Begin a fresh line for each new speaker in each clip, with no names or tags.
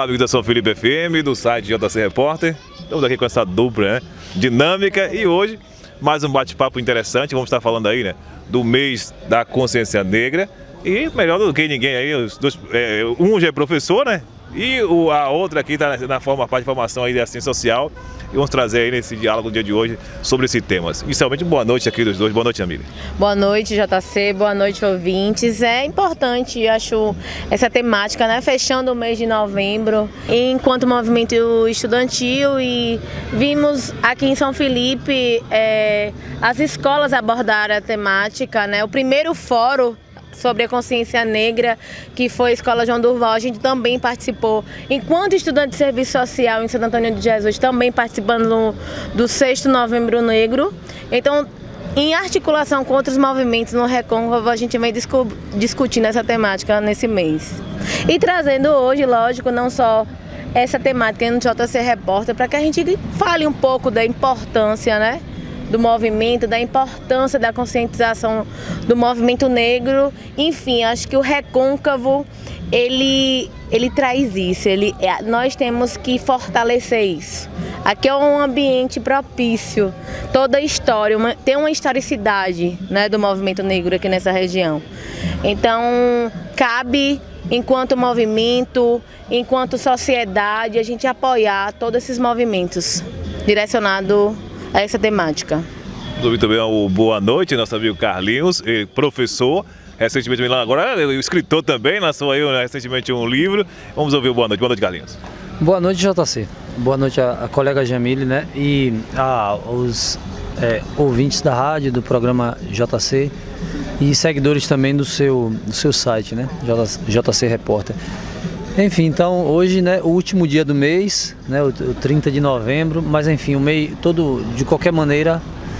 Olá, amigos da São Felipe FM, do site JC Repórter. Estamos aqui com essa dupla, né, dinâmica, e hoje mais um bate-papo interessante. Vamos estar falando aí, né, do mês da consciência negra. E melhor do que ninguém aí, os dois, um já é professor, né? E a outra aqui está na parte de formação aí de assistência social. E vamos trazer aí nesse diálogo no dia de hoje sobre esse tema. Inicialmente, boa noite aqui dos dois. Boa noite, Jamile.
Boa noite, JC. Boa noite, ouvintes. É importante, acho, essa temática, né? Fechando o mês de novembro, enquanto movimento estudantil, e vimos aqui em São Felipe as escolas abordarem a temática, né? O primeiro fórum sobre a consciência negra, que foi a Escola João Durval, a gente também participou, enquanto estudante de serviço social em Santo Antônio de Jesus, também participando do 6º Novembro Negro. Então, em articulação com outros movimentos no Recôncavo, a gente vem discutindo essa temática nesse mês. E trazendo hoje, lógico, não só essa temática no JC Repórter, para que a gente fale um pouco da importância, né, do movimento, da importância da conscientização do movimento negro. Enfim, acho que o Recôncavo, ele traz isso, nós temos que fortalecer isso. Aqui é um ambiente propício, toda a história, tem uma historicidade, né, do movimento negro aqui nessa região. Então, cabe, enquanto movimento, enquanto sociedade, a gente apoiar todos esses movimentos direcionados a essa temática.
Muito bem, boa noite, nosso amigo Carlinhos, professor, recentemente agora escritor também, lançou aí recentemente um livro. Vamos ouvir o boa noite. Boa noite, Carlinhos.
Boa noite, JC. Boa noite a colega Jamile, né? E aos ouvintes da rádio, do programa JC, e seguidores também do seu site, né? JC Repórter. Enfim, então hoje, né, o último dia do mês, né, o 30 de novembro, mas enfim, o mês todo, de qualquer maneira,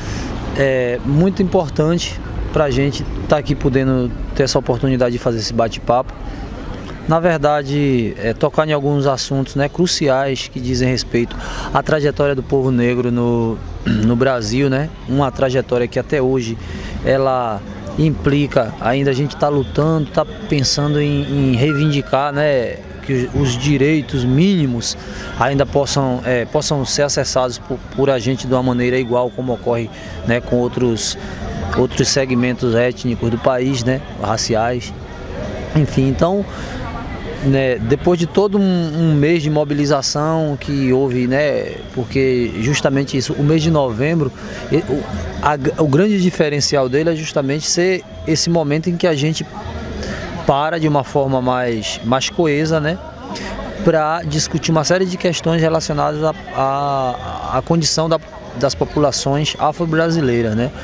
é muito importante para a gente estar aqui podendo ter essa oportunidade de fazer esse bate-papo. Na verdade, tocar em alguns assuntos, né, cruciais que dizem respeito à trajetória do povo negro no Brasil, né, uma trajetória que até hoje ela implica, ainda a gente está lutando, está pensando em reivindicar, né, que os direitos mínimos ainda possam ser acessados por a gente de uma maneira igual, como ocorre, né, com outros segmentos étnicos do país, né, raciais. Enfim, então, né, depois de todo um mês de mobilização que houve, né, porque justamente isso, o mês de novembro, o grande diferencial dele é justamente ser esse momento em que a gente para de uma forma mais coesa, né, para discutir uma série de questões relacionadas à condição das populações afro-brasileiras, né.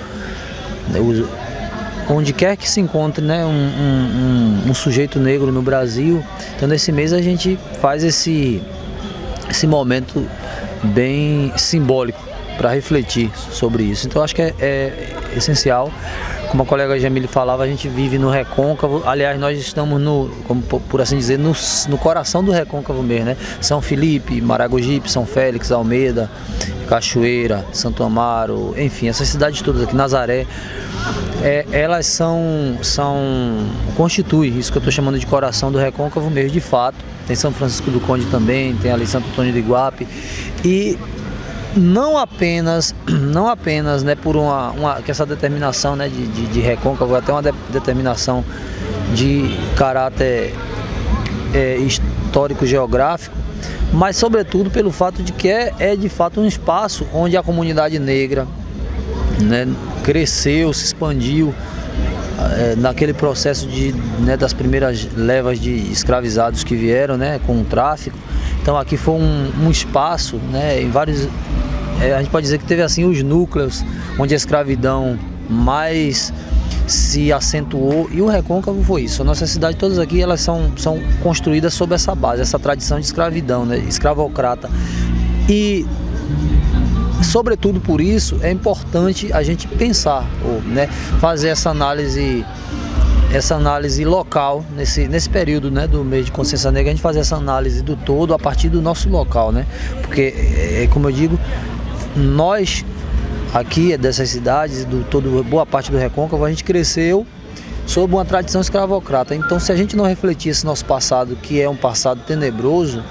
Onde quer que se encontre, né, um sujeito negro no Brasil, então nesse mês a gente faz esse momento bem simbólico para refletir sobre isso. Então acho que é essencial. Como a colega Jamile falava, a gente vive no Recôncavo. Aliás, nós estamos como por assim dizer, no coração do Recôncavo mesmo, né? São Felipe, Maragogipe, São Félix, Almeida, Cachoeira, Santo Amaro, enfim, essas cidades todas aqui, Nazaré, elas constituem isso que eu estou chamando de coração do Recôncavo mesmo, de fato. Tem São Francisco do Conde também, tem ali Santo Antônio de Iguape, e não apenas, né, por que essa determinação, né, de Recôncavo, até uma determinação de caráter histórico-geográfico, mas sobretudo pelo fato de que é de fato um espaço onde a comunidade negra, né, cresceu, se expandiu, naquele processo das primeiras levas de escravizados que vieram, né, com o tráfico. Então aqui foi um espaço, né, em vários, a gente pode dizer que teve assim os núcleos onde a escravidão mais se acentuou, e o Recôncavo foi isso. Nossas cidades todas aqui, elas são construídas sob essa base, essa tradição de escravidão, né, escravocrata. E sobretudo por isso é importante a gente pensar, né, fazer essa análise local nesse período, né, do mês de consciência negra, a gente fazer essa análise do todo a partir do nosso local, né, porque como eu digo, nós aqui dessas cidades, boa parte do Recôncavo, a gente cresceu sob uma tradição escravocrata. Então, se a gente não refletir esse nosso passado, que é um passado tenebroso,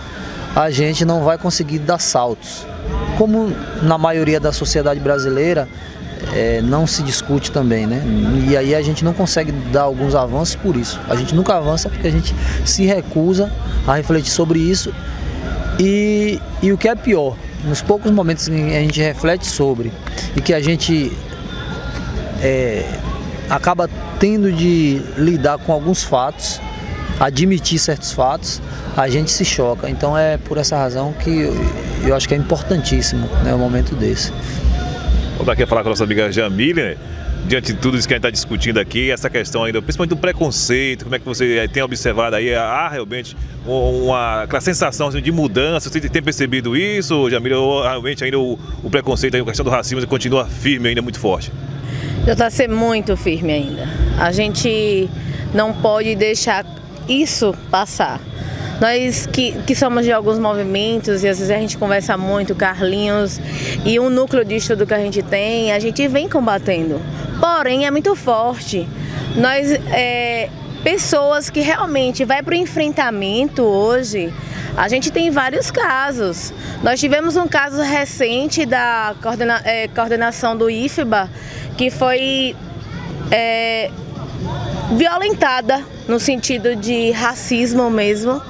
a gente não vai conseguir dar saltos. Como na maioria da sociedade brasileira, não se discute também, né? E aí a gente não consegue dar alguns avanços por isso. A gente nunca avança porque a gente se recusa a refletir sobre isso. E o que é pior, nos poucos momentos em que a gente reflete sobre e que a gente acaba tendo de lidar com alguns fatos, admitir certos fatos, a gente se choca. Então é por essa razão que eu acho que é importantíssimo, né, um momento desse.
Vamos aqui falar com a nossa amiga Jamile, né? Diante de tudo isso que a gente está discutindo aqui, essa questão ainda, principalmente do preconceito, como é que você tem observado aí, há realmente aquela sensação de mudança, você tem percebido isso, Jamile, ou realmente ainda o preconceito, a questão do racismo continua firme ainda, muito forte?
Já está sendo muito firme ainda. A gente não pode deixar isso passar. Nós que somos de alguns movimentos e às vezes a gente conversa muito, Carlinhos, e um núcleo de estudo que a gente vem combatendo. Porém, é muito forte. Nós, pessoas que realmente vai para o enfrentamento hoje, a gente tem vários casos. Nós tivemos um caso recente da coordenação do IFBA, que foi violentada no sentido de racismo mesmo,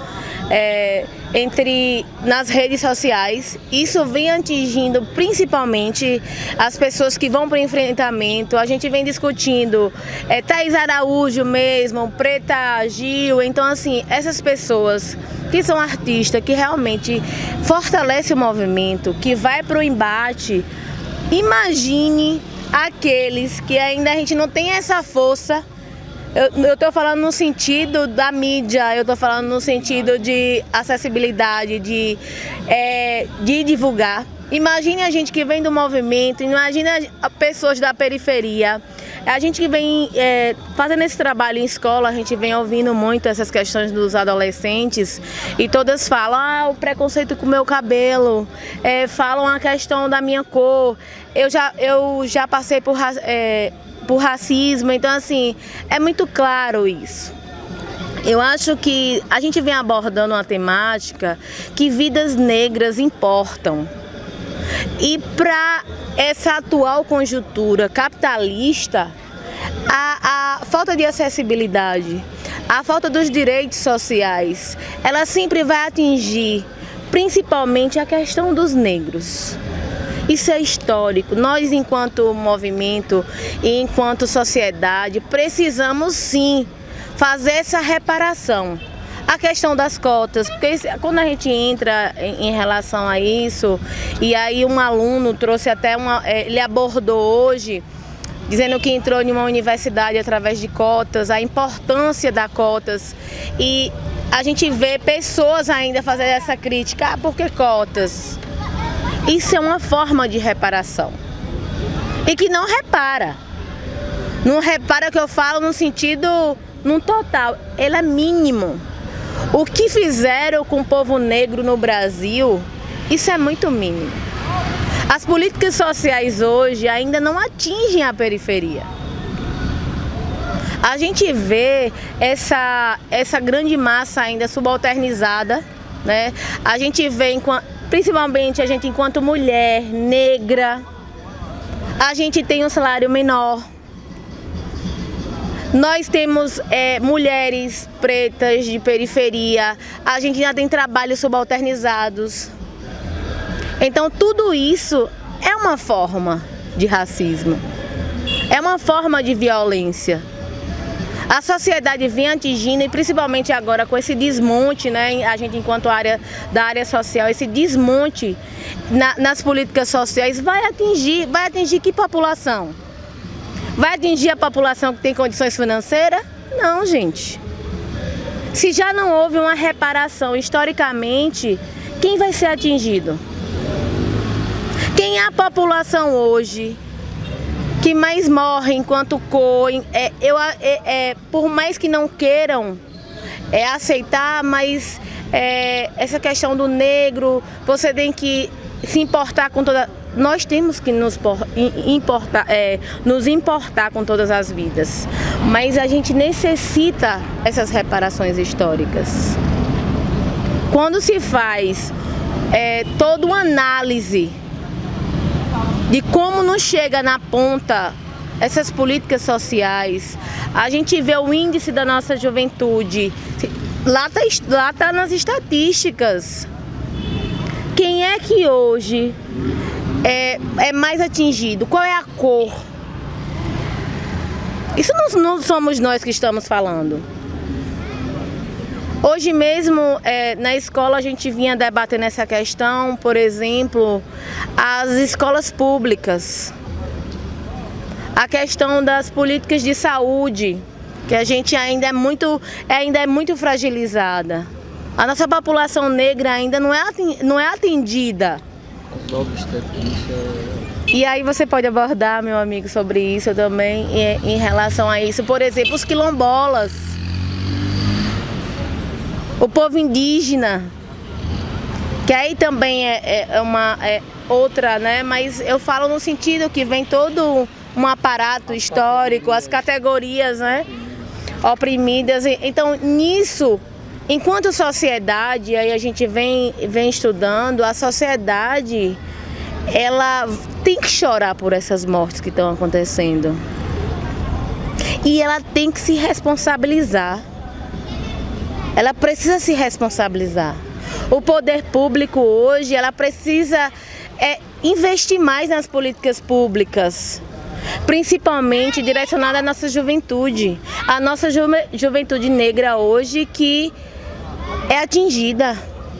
nas redes sociais. Isso vem atingindo principalmente as pessoas que vão para o enfrentamento. A gente vem discutindo Thaís Araújo mesmo, Preta Gil. Então assim, essas pessoas que são artistas, que realmente fortalecem o movimento, que vai para o embate, imagine aqueles que ainda a gente não tem essa força. Eu estou falando no sentido da mídia, eu estou falando no sentido de acessibilidade, de divulgar. Imagine a gente que vem do movimento, imagine pessoas da periferia. A gente que vem fazendo esse trabalho em escola, a gente vem ouvindo muito essas questões dos adolescentes e todas falam o preconceito com o meu cabelo, falam a questão da minha cor. Eu já passei por racismo, então assim, é muito claro isso. Eu acho que a gente vem abordando uma temática que vidas negras importam. E para essa atual conjuntura capitalista, a falta de acessibilidade, a falta dos direitos sociais, ela sempre vai atingir principalmente a questão dos negros. Isso é histórico. Nós, enquanto movimento e enquanto sociedade, precisamos sim fazer essa reparação. A questão das cotas, porque quando a gente entra em relação a isso, e aí um aluno trouxe até ele abordou hoje, dizendo que entrou em uma universidade através de cotas, a importância das cotas, e a gente vê pessoas ainda fazendo essa crítica, por que cotas? Isso é uma forma de reparação. E que não repara. Não repara, que eu falo no sentido, no total, ele é mínimo. O que fizeram com o povo negro no Brasil, isso é muito mínimo. As políticas sociais hoje ainda não atingem a periferia. A gente vê essa grande massa ainda subalternizada, né? A gente vê principalmente a gente enquanto mulher negra, a gente tem um salário menor. Nós temos mulheres pretas de periferia, a gente já tem trabalhos subalternizados. Então tudo isso é uma forma de racismo, é uma forma de violência. A sociedade vem atingindo, e principalmente agora com esse desmonte, né, a gente enquanto da área social, esse desmonte nas políticas sociais vai atingir que população? Vai atingir a população que tem condições financeiras? Não, gente. Se já não houve uma reparação historicamente, quem vai ser atingido? Quem é a população hoje que mais morre enquanto cor? Por mais que não queiram aceitar, mas essa questão do negro, você tem que se importar com toda... Nós temos que nos importar com todas as vidas, mas a gente necessita essas reparações históricas. quando se faz toda uma análise de como nos chega na ponta essas políticas sociais, a gente vê o índice da nossa juventude, lá tá nas estatísticas. Quem é que hoje é mais atingido? Qual é a cor? Isso não somos nós que estamos falando. Hoje mesmo, na escola, a gente vinha debatendo essa questão, por exemplo, as escolas públicas, a questão das políticas de saúde, que a gente ainda é muito fragilizada. A nossa população negra ainda não é atendida. E aí você pode abordar, meu amigo, sobre isso também, em relação a isso. Por exemplo, os quilombolas, o povo indígena, que aí também é outra, né? Mas eu falo no sentido que vem todo um aparato histórico, as categorias, né, oprimidas. Então, nisso, enquanto sociedade, aí a gente vem estudando, a sociedade, ela tem que chorar por essas mortes que estão acontecendo. E ela tem que se responsabilizar. Ela precisa se responsabilizar. O poder público hoje, ela precisa investir mais nas políticas públicas, principalmente direcionada à nossa juventude. A nossa juventude negra hoje que é atingida.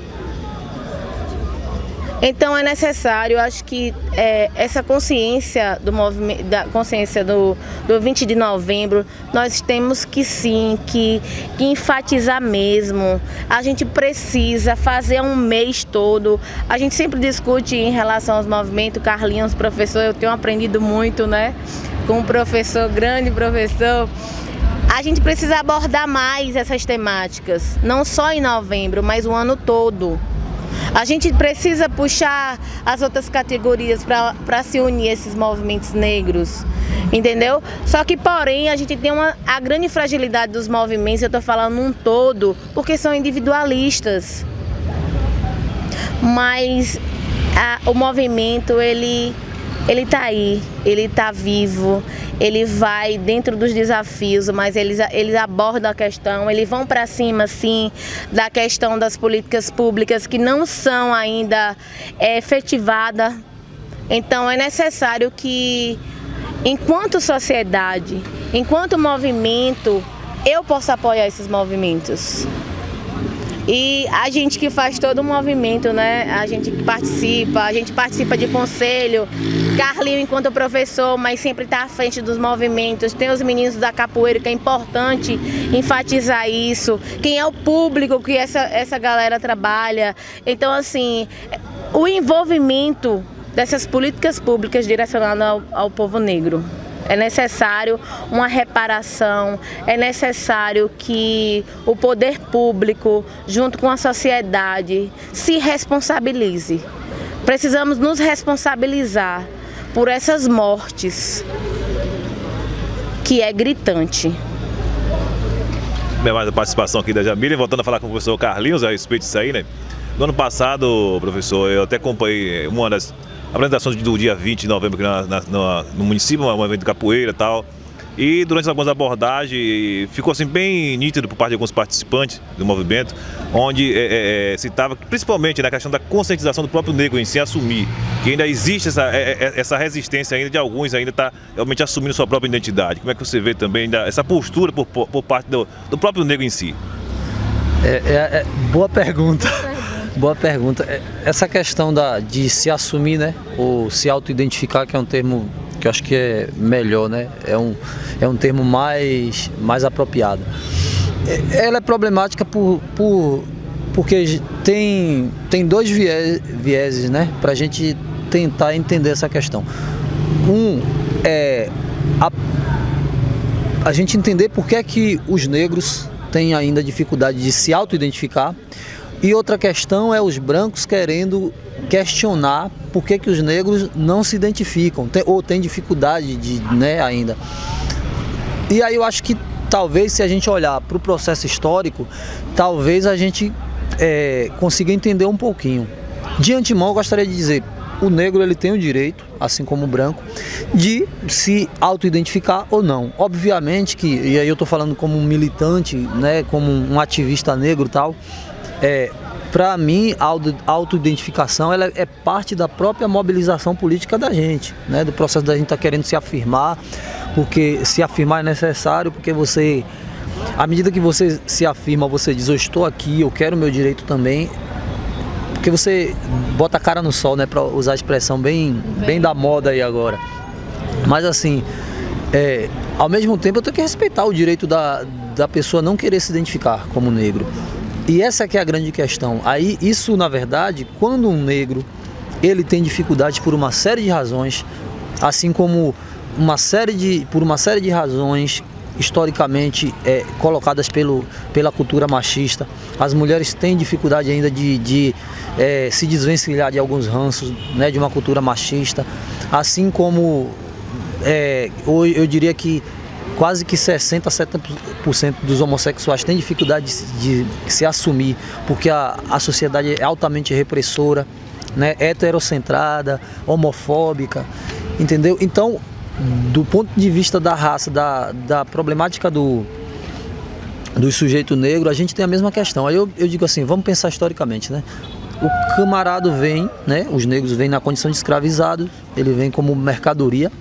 Então é necessário, acho que essa consciência do movimento, da consciência do 20 de novembro, nós temos que sim, que enfatizar mesmo. A gente precisa fazer um mês todo. A gente sempre discute em relação aos movimentos. Carlinhos, professor, eu tenho aprendido muito, né, com um professor, grande professor. A gente precisa abordar mais essas temáticas, não só em novembro, mas o ano todo. A gente precisa puxar as outras categorias para se unir a esses movimentos negros, entendeu? Só que, porém, a gente tem a grande fragilidade dos movimentos, eu estou falando um todo, porque são individualistas. Mas o movimento, ele está aí, ele está vivo, ele vai dentro dos desafios, mas eles abordam a questão, eles vão para cima, sim, da questão das políticas públicas que não são ainda efetivadas. Então é necessário que, enquanto sociedade, enquanto movimento, eu possa apoiar esses movimentos. E a gente que faz todo o movimento, né? A gente participa de conselho. Carlinho, enquanto professor, mas sempre está à frente dos movimentos. Tem os meninos da capoeira, que é importante enfatizar isso. Quem é o público que essa galera trabalha. Então, assim, o envolvimento dessas políticas públicas direcionadas ao povo negro. É necessário uma reparação, é necessário que o poder público, junto com a sociedade, se responsabilize. Precisamos nos responsabilizar por essas mortes, que é gritante.
Bem, mais a participação aqui da Jamília, voltando a falar com o professor Carlinhos a respeito disso aí, né? No ano passado, professor, eu até acompanhei uma das apresentações do dia 20 de novembro aqui no município, um evento de capoeira e tal. E durante algumas abordagens ficou assim bem nítido por parte de alguns participantes do movimento, onde citava principalmente na questão da conscientização do próprio negro em si assumir, que ainda existe essa resistência ainda de alguns ainda tá realmente assumindo sua própria identidade. Como é que você vê também ainda essa postura por parte do próprio negro em si?
Boa pergunta. Boa pergunta. Essa questão de se assumir, né, ou se auto-identificar, que é um termo que eu acho que é melhor, né, é um termo mais apropriado. Ela é problemática porque tem dois vieses, né, para a gente tentar entender essa questão. Um é a gente entender por que é que os negros têm ainda dificuldade de se auto-identificar. E outra questão é os brancos querendo questionar por que os negros não se identificam, ou têm dificuldade né, ainda. E aí eu acho que talvez, se a gente olhar para o processo histórico, talvez a gente consiga entender um pouquinho. De antemão, eu gostaria de dizer, o negro ele tem o direito, assim como o branco, de se auto-identificar ou não. Obviamente que, e aí eu estou falando como um militante, né, como um ativista negro e tal, para mim a auto-identificação ela é parte da própria mobilização política da gente, né, do processo da gente estar querendo se afirmar, porque se afirmar é necessário, porque você, à medida que você se afirma, você diz, eu estou aqui, eu quero o meu direito também. Porque você bota a cara no sol, né, para usar a expressão bem da moda aí agora. Mas assim, ao mesmo tempo eu tenho que respeitar o direito da pessoa não querer se identificar como negro. E essa que é a grande questão. Aí isso, na verdade, quando um negro ele tem dificuldade por uma série de razões, assim como por uma série de razões historicamente colocadas pela cultura machista. As mulheres têm dificuldade ainda de se desvencilhar de alguns ranços, né, de uma cultura machista, assim como eu diria que quase que 60% a 70% dos homossexuais têm dificuldade de se assumir, porque a sociedade é altamente repressora, né, heterocentrada, homofóbica, entendeu? Então, do ponto de vista da raça, da problemática do sujeito negro, a gente tem a mesma questão. Aí eu digo assim, vamos pensar historicamente, né? O camarada vem, né? Os negros vêm na condição de escravizado, ele vem como mercadoria.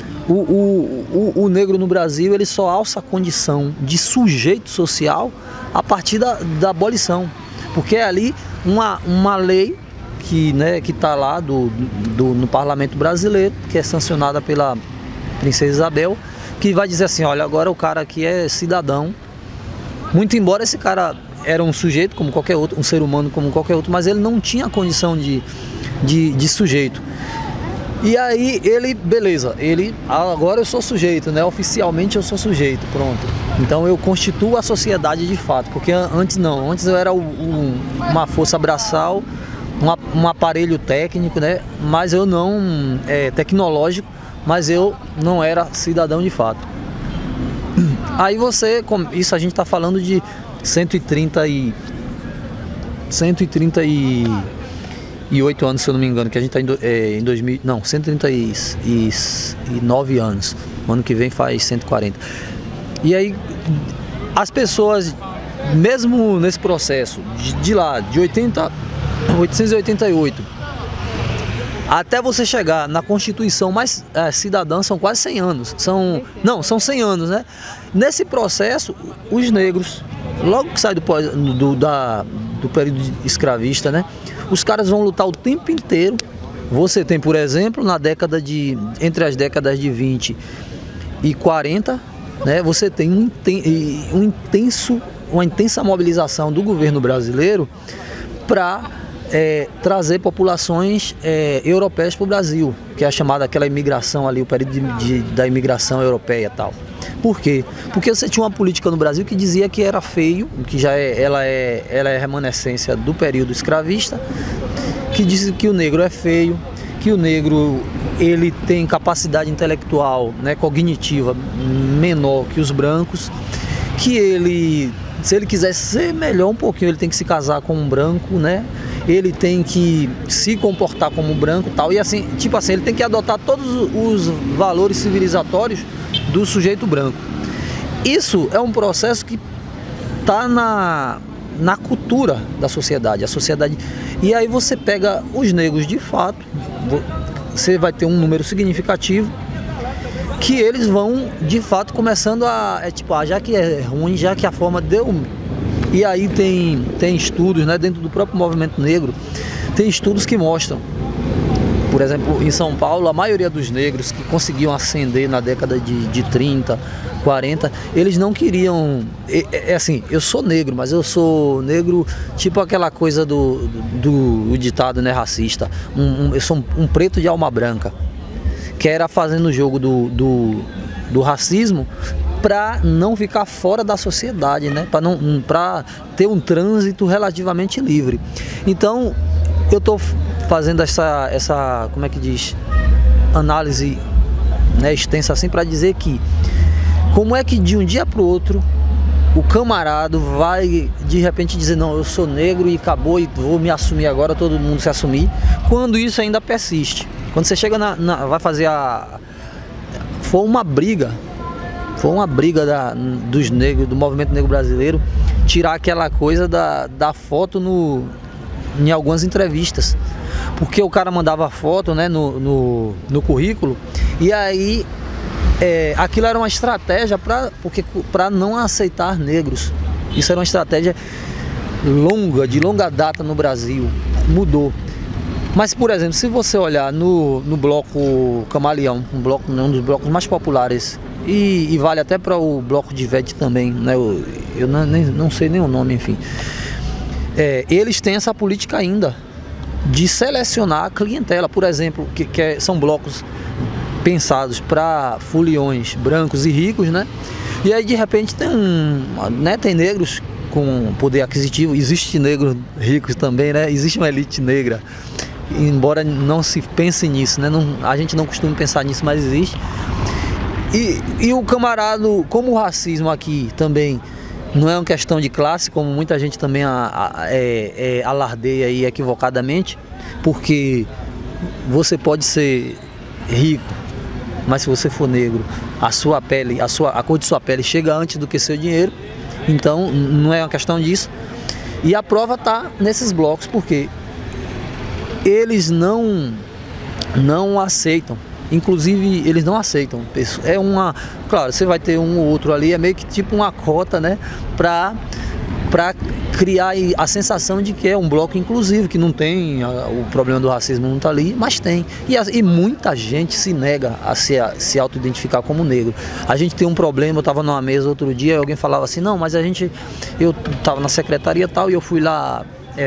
O negro no Brasil, ele só alça a condição de sujeito social a partir da abolição, porque é ali uma lei que está lá no Parlamento brasileiro, que é sancionada pela Princesa Isabel, que vai dizer assim, olha, agora o cara aqui é cidadão, muito embora esse cara era um sujeito como qualquer outro, um ser humano como qualquer outro, mas ele não tinha condição de sujeito. E aí beleza, agora eu sou sujeito, né? Oficialmente eu sou sujeito, pronto. Então eu constituo a sociedade de fato, porque antes não, antes eu era uma força braçal, um aparelho técnico, né? Mas eu não, tecnológico, mas eu não era cidadão de fato. Aí isso a gente está falando de 138 anos, se eu não me engano, que a gente está em 2000, não, 139 anos, o ano que vem faz 140. E aí as pessoas, mesmo nesse processo, de 888, até você chegar na Constituição mais cidadã, são quase 100 anos. São 100 anos, né? Nesse processo, os negros, logo que sai do período escravista, né? Os caras vão lutar o tempo inteiro. Você tem, por exemplo, entre as décadas de 20 e 40, né? Você tem uma intensa mobilização do governo brasileiro para trazer populações europeias para o Brasil, que é a chamada aquela imigração ali, o período da imigração europeia e tal. Por quê? Porque você tinha uma política no Brasil que dizia que era feio, que ela é remanescência do período escravista, que disse que o negro é feio, que o negro ele tem capacidade intelectual, né, cognitiva menor que os brancos, que se ele quiser ser melhor um pouquinho, ele tem que se casar com um branco, né? Ele tem que se comportar como branco, tal, e assim, tipo assim, ele tem que adotar todos os valores civilizatórios do sujeito branco. Isso é um processo que está na cultura da sociedade, a sociedade. E aí você pega os negros de fato, você vai ter um número significativo que eles vão de fato começando já que é ruim, já que a forma deu. E aí tem estudos, né, dentro do próprio movimento negro, tem estudos que mostram, por exemplo, em São Paulo, a maioria dos negros que conseguiam ascender na década de 30, 40, eles não queriam, assim, eu sou negro, mas eu sou negro tipo aquela coisa do ditado, né, racista, eu sou um preto de alma branca, que era fazendo o jogo do racismo, para não ficar fora da sociedade, né? Para ter um trânsito relativamente livre. Então, eu estou fazendo essa, como é que diz, análise, né, extensa assim, para dizer que como é que de um dia para o outro o camarada vai de repente dizer, não, eu sou negro e acabou e vou me assumir agora, todo mundo se assumir, quando isso ainda persiste. Quando você chega vai fazer foi uma briga dos negros, do movimento negro brasileiro, tirar aquela coisa da foto em algumas entrevistas. Porque o cara mandava foto, né, no currículo, e aí aquilo era uma estratégia para não aceitar negros. Isso era uma estratégia de longa data no Brasil, mudou. Mas, por exemplo, se você olhar no bloco Camaleão, um dos blocos mais populares, e vale até para o bloco de Vete também, né? Eu não sei nem o nome, enfim. Eles têm essa política ainda de selecionar a clientela, por exemplo, que são blocos pensados para foliões brancos e ricos, né? E aí de repente tem negros com poder aquisitivo, existe negros ricos também, né? Existe uma elite negra, embora não se pense nisso, né? A gente não costuma pensar nisso, mas existe. E o camarada, como o racismo aqui também não é uma questão de classe, como muita gente também alardeia aí equivocadamente, porque você pode ser rico, mas se você for negro, a cor de sua pele chega antes do que seu dinheiro, então não é uma questão disso. E a prova está nesses blocos, porque eles não aceitam. Inclusive, eles não aceitam. Claro, você vai ter um ou outro ali, é meio que tipo uma cota, né? Pra criar a sensação de que é um bloco inclusivo, que não tem o problema do racismo, não tá ali, mas tem. E muita gente se nega a se auto-identificar como negro. A gente tem um problema, eu estava numa mesa outro dia e alguém falava assim, não, mas eu estava na secretaria e tal, e eu fui lá,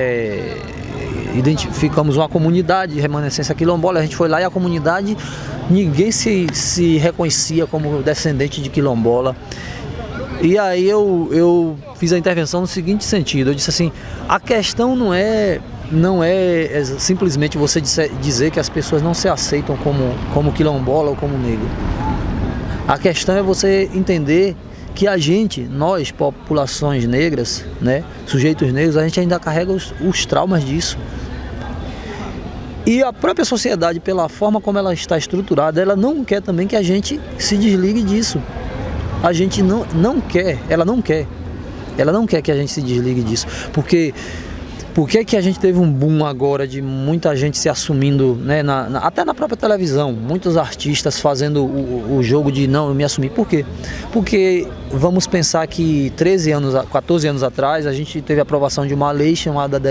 identificamos uma comunidade de remanescência quilombola, a gente foi lá e a comunidade, ninguém se reconhecia como descendente de quilombola. E aí eu fiz a intervenção no seguinte sentido, eu disse assim, a questão não é simplesmente você dizer que as pessoas não se aceitam como quilombola ou como negro. A questão é você entender que nós, populações negras, né, sujeitos negros, a gente ainda carrega os traumas disso. E a própria sociedade, pela forma como ela está estruturada, ela não quer também que a gente se desligue disso. A gente ela não quer que a gente se desligue disso. Por que a gente teve um boom agora de muita gente se assumindo, né, até na própria televisão, muitos artistas fazendo o jogo de não, eu me assumi. Por quê? Porque vamos pensar que 14 anos atrás, a gente teve a aprovação de uma lei chamada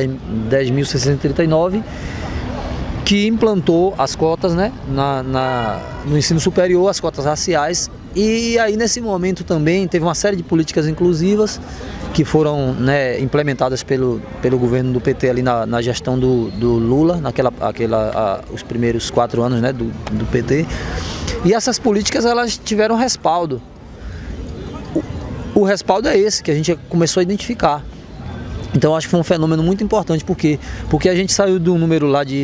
10.639, que implantou as cotas, né, no ensino superior, as cotas raciais. E aí nesse momento também teve uma série de políticas inclusivas que foram, né, implementadas pelo governo do PT ali na gestão do Lula, os primeiros 4 anos, né, do PT. E essas políticas, elas tiveram respaldo. O respaldo é esse que a gente começou a identificar. Então acho que foi um fenômeno muito importante, porque a gente saiu de um número lá de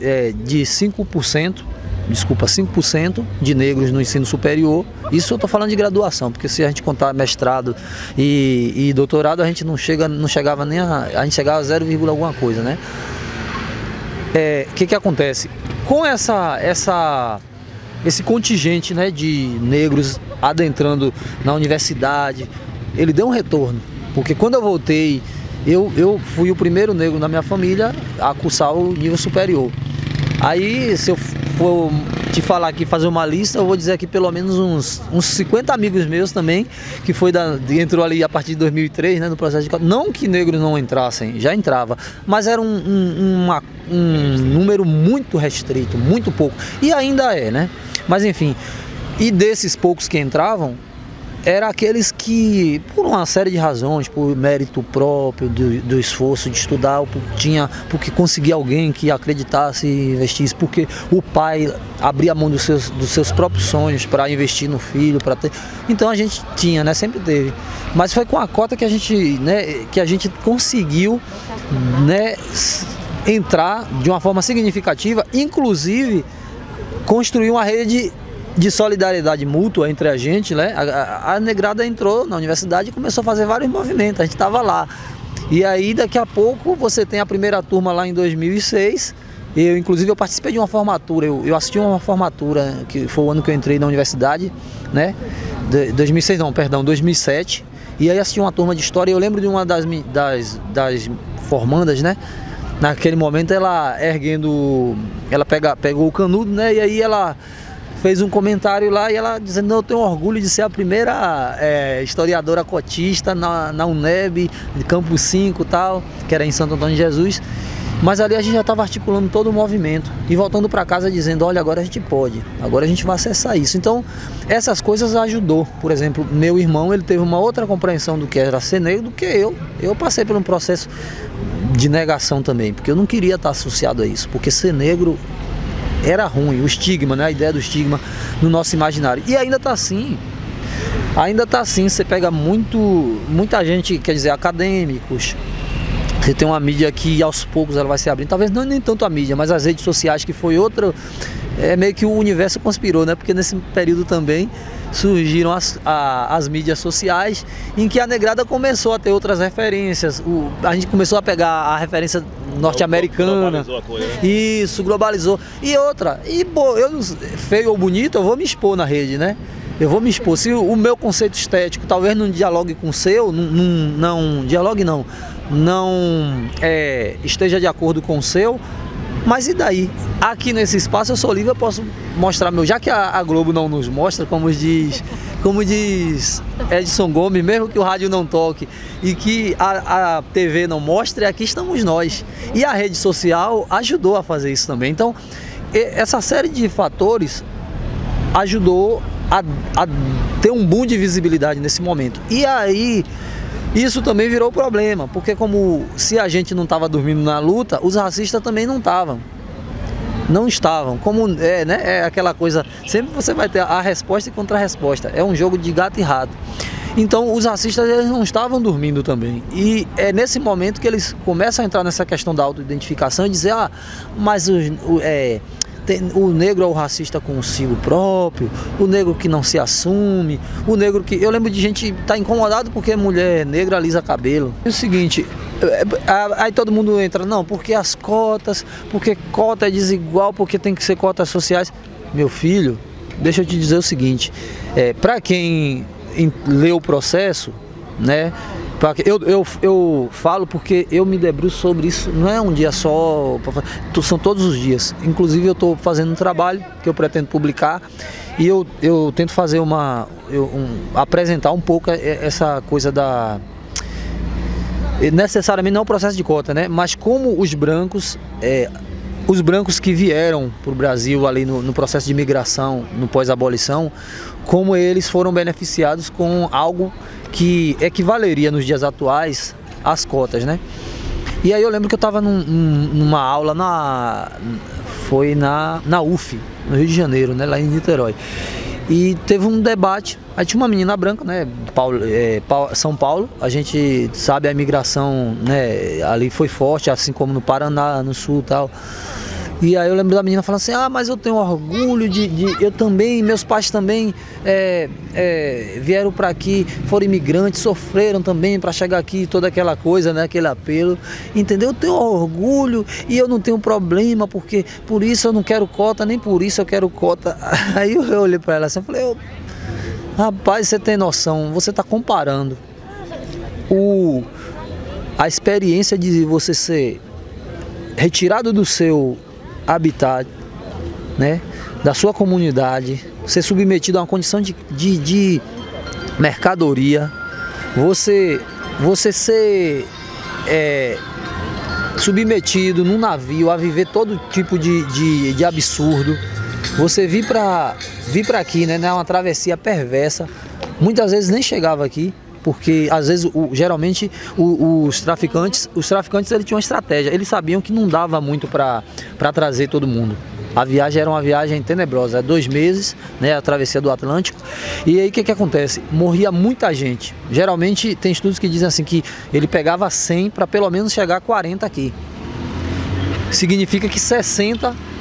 5% de negros no ensino superior. Isso eu estou falando de graduação, porque se a gente contar mestrado e doutorado, a gente não chegava nem a gente chegava a 0, alguma coisa, né? Que acontece? Com esse contingente, né, de negros adentrando na universidade, ele deu um retorno, porque quando eu voltei, eu fui o primeiro negro na minha família a cursar o nível superior. Aí, se eu for te falar aqui, fazer uma lista, eu vou dizer aqui pelo menos uns 50 amigos meus também, que entrou ali a partir de 2003, né, no processo de cota. Não que negros não entrassem, já entrava, mas era um número muito restrito, muito pouco. E ainda é, né? Mas enfim, e desses poucos que entravam, eram aqueles que, por uma série de razões, por mérito próprio, do esforço de estudar, porque conseguia alguém que acreditasse e investisse, porque o pai abria a mão dos seus próprios sonhos para investir no filho, para ter. Então a gente tinha, né, sempre teve. Mas foi com a cota que a gente conseguiu, né, entrar de uma forma significativa, inclusive construir uma rede de solidariedade mútua entre a gente, né? A negrada entrou na universidade e começou a fazer vários movimentos, a gente estava lá. E aí daqui a pouco você tem a primeira turma lá em 2006, inclusive eu participei de uma formatura, eu assisti uma formatura, que foi o ano que eu entrei na universidade, né? 2006 não, perdão, 2007, e aí assisti uma turma de história e eu lembro de uma das formandas, né? Naquele momento ela pegou o canudo, né? E aí ela fez um comentário lá e ela dizendo: não, eu tenho orgulho de ser a primeira historiadora cotista na UNEB, de Campo 5 e tal, que era em Santo Antônio de Jesus. Mas ali a gente já estava articulando todo o movimento e voltando para casa dizendo: olha, agora a gente pode, agora a gente vai acessar isso. Então, essas coisas ajudou. Por exemplo, meu irmão, ele teve uma outra compreensão do que era ser negro do que eu. Eu passei por um processo de negação também, porque eu não queria estar associado a isso, porque ser negro era ruim, o estigma, né? A ideia do estigma no nosso imaginário. E ainda está assim. Ainda está assim, você pega muita gente, quer dizer, acadêmicos. Você tem uma mídia que aos poucos ela vai se abrindo, talvez não nem tanto a mídia, mas as redes sociais, que foi outra, meio que o universo conspirou, né? Porque nesse período também surgiram as mídias sociais, em que a negrada começou a ter outras referências. A gente começou a pegar a referência norte-americana. Globalizou a coisa, né? Isso, globalizou. E outra, feio ou bonito, eu vou me expor na rede, né? Eu vou me expor. Se o meu conceito estético talvez não dialogue com o seu, não esteja de acordo com o seu, mas e daí? Aqui nesse espaço eu sou livre, eu posso mostrar já que a Globo não nos mostra, como diz Edson Gomes, mesmo que o rádio não toque e que a TV não mostre, aqui estamos nós. E a rede social ajudou a fazer isso também. Então, essa série de fatores ajudou a ter um boom de visibilidade nesse momento. E aí, isso também virou problema, porque como se a gente não estava dormindo na luta, os racistas também não estavam. Não estavam. Como né? É aquela coisa, sempre você vai ter a resposta e contra-resposta. É um jogo de gato e rato. Então os racistas, eles não estavam dormindo também. E é nesse momento que eles começam a entrar nessa questão da autoidentificação e dizer: mas o negro é o racista consigo próprio, o negro que não se assume, o negro que... Eu lembro de gente estar incomodado porque mulher negra alisa cabelo. É o seguinte, aí todo mundo entra: não, porque as cotas, porque cota é desigual, porque tem que ser cotas sociais. Meu filho, deixa eu te dizer o seguinte, para quem leu o processo, né? Eu falo porque eu me debruço sobre isso, não é um dia só, são todos os dias. Inclusive eu estou fazendo um trabalho que eu pretendo publicar e eu tento fazer apresentar um pouco essa coisa necessariamente não o processo de cota, né? Mas como os brancos que vieram para o Brasil ali no processo de migração, no pós-abolição, como eles foram beneficiados com algo que equivaleria nos dias atuais às cotas, né? E aí eu lembro que eu estava numa aula na UF, no Rio de Janeiro, né? Lá em Niterói. E teve um debate, aí tinha uma menina branca, né? São Paulo, a gente sabe a imigração, né? Ali foi forte, assim como no Paraná, no Sul e tal. E aí eu lembro da menina falando assim: mas eu tenho orgulho eu também, meus pais também vieram para aqui, foram imigrantes, sofreram também para chegar aqui, toda aquela coisa, né, aquele apelo, entendeu? Eu tenho orgulho e eu não tenho problema, porque por isso eu não quero cota, nem por isso eu quero cota. Aí eu olhei para ela assim e falei: rapaz, você tem noção, você está comparando a experiência de você ser retirado do seu habitat, né, da sua comunidade, ser submetido a uma condição de mercadoria, você ser submetido num navio a viver todo tipo de absurdo, você vir para aqui, né, uma travessia perversa, muitas vezes nem chegava aqui, porque às vezes, geralmente, os traficantes eles tinham uma estratégia, eles sabiam que não dava muito para trazer todo mundo. A viagem era uma viagem tenebrosa, 2 meses, né, a travessia do Atlântico. E aí o que acontece? Morria muita gente. Geralmente tem estudos que dizem assim que ele pegava 100 para pelo menos chegar a 40 aqui. Significa que 60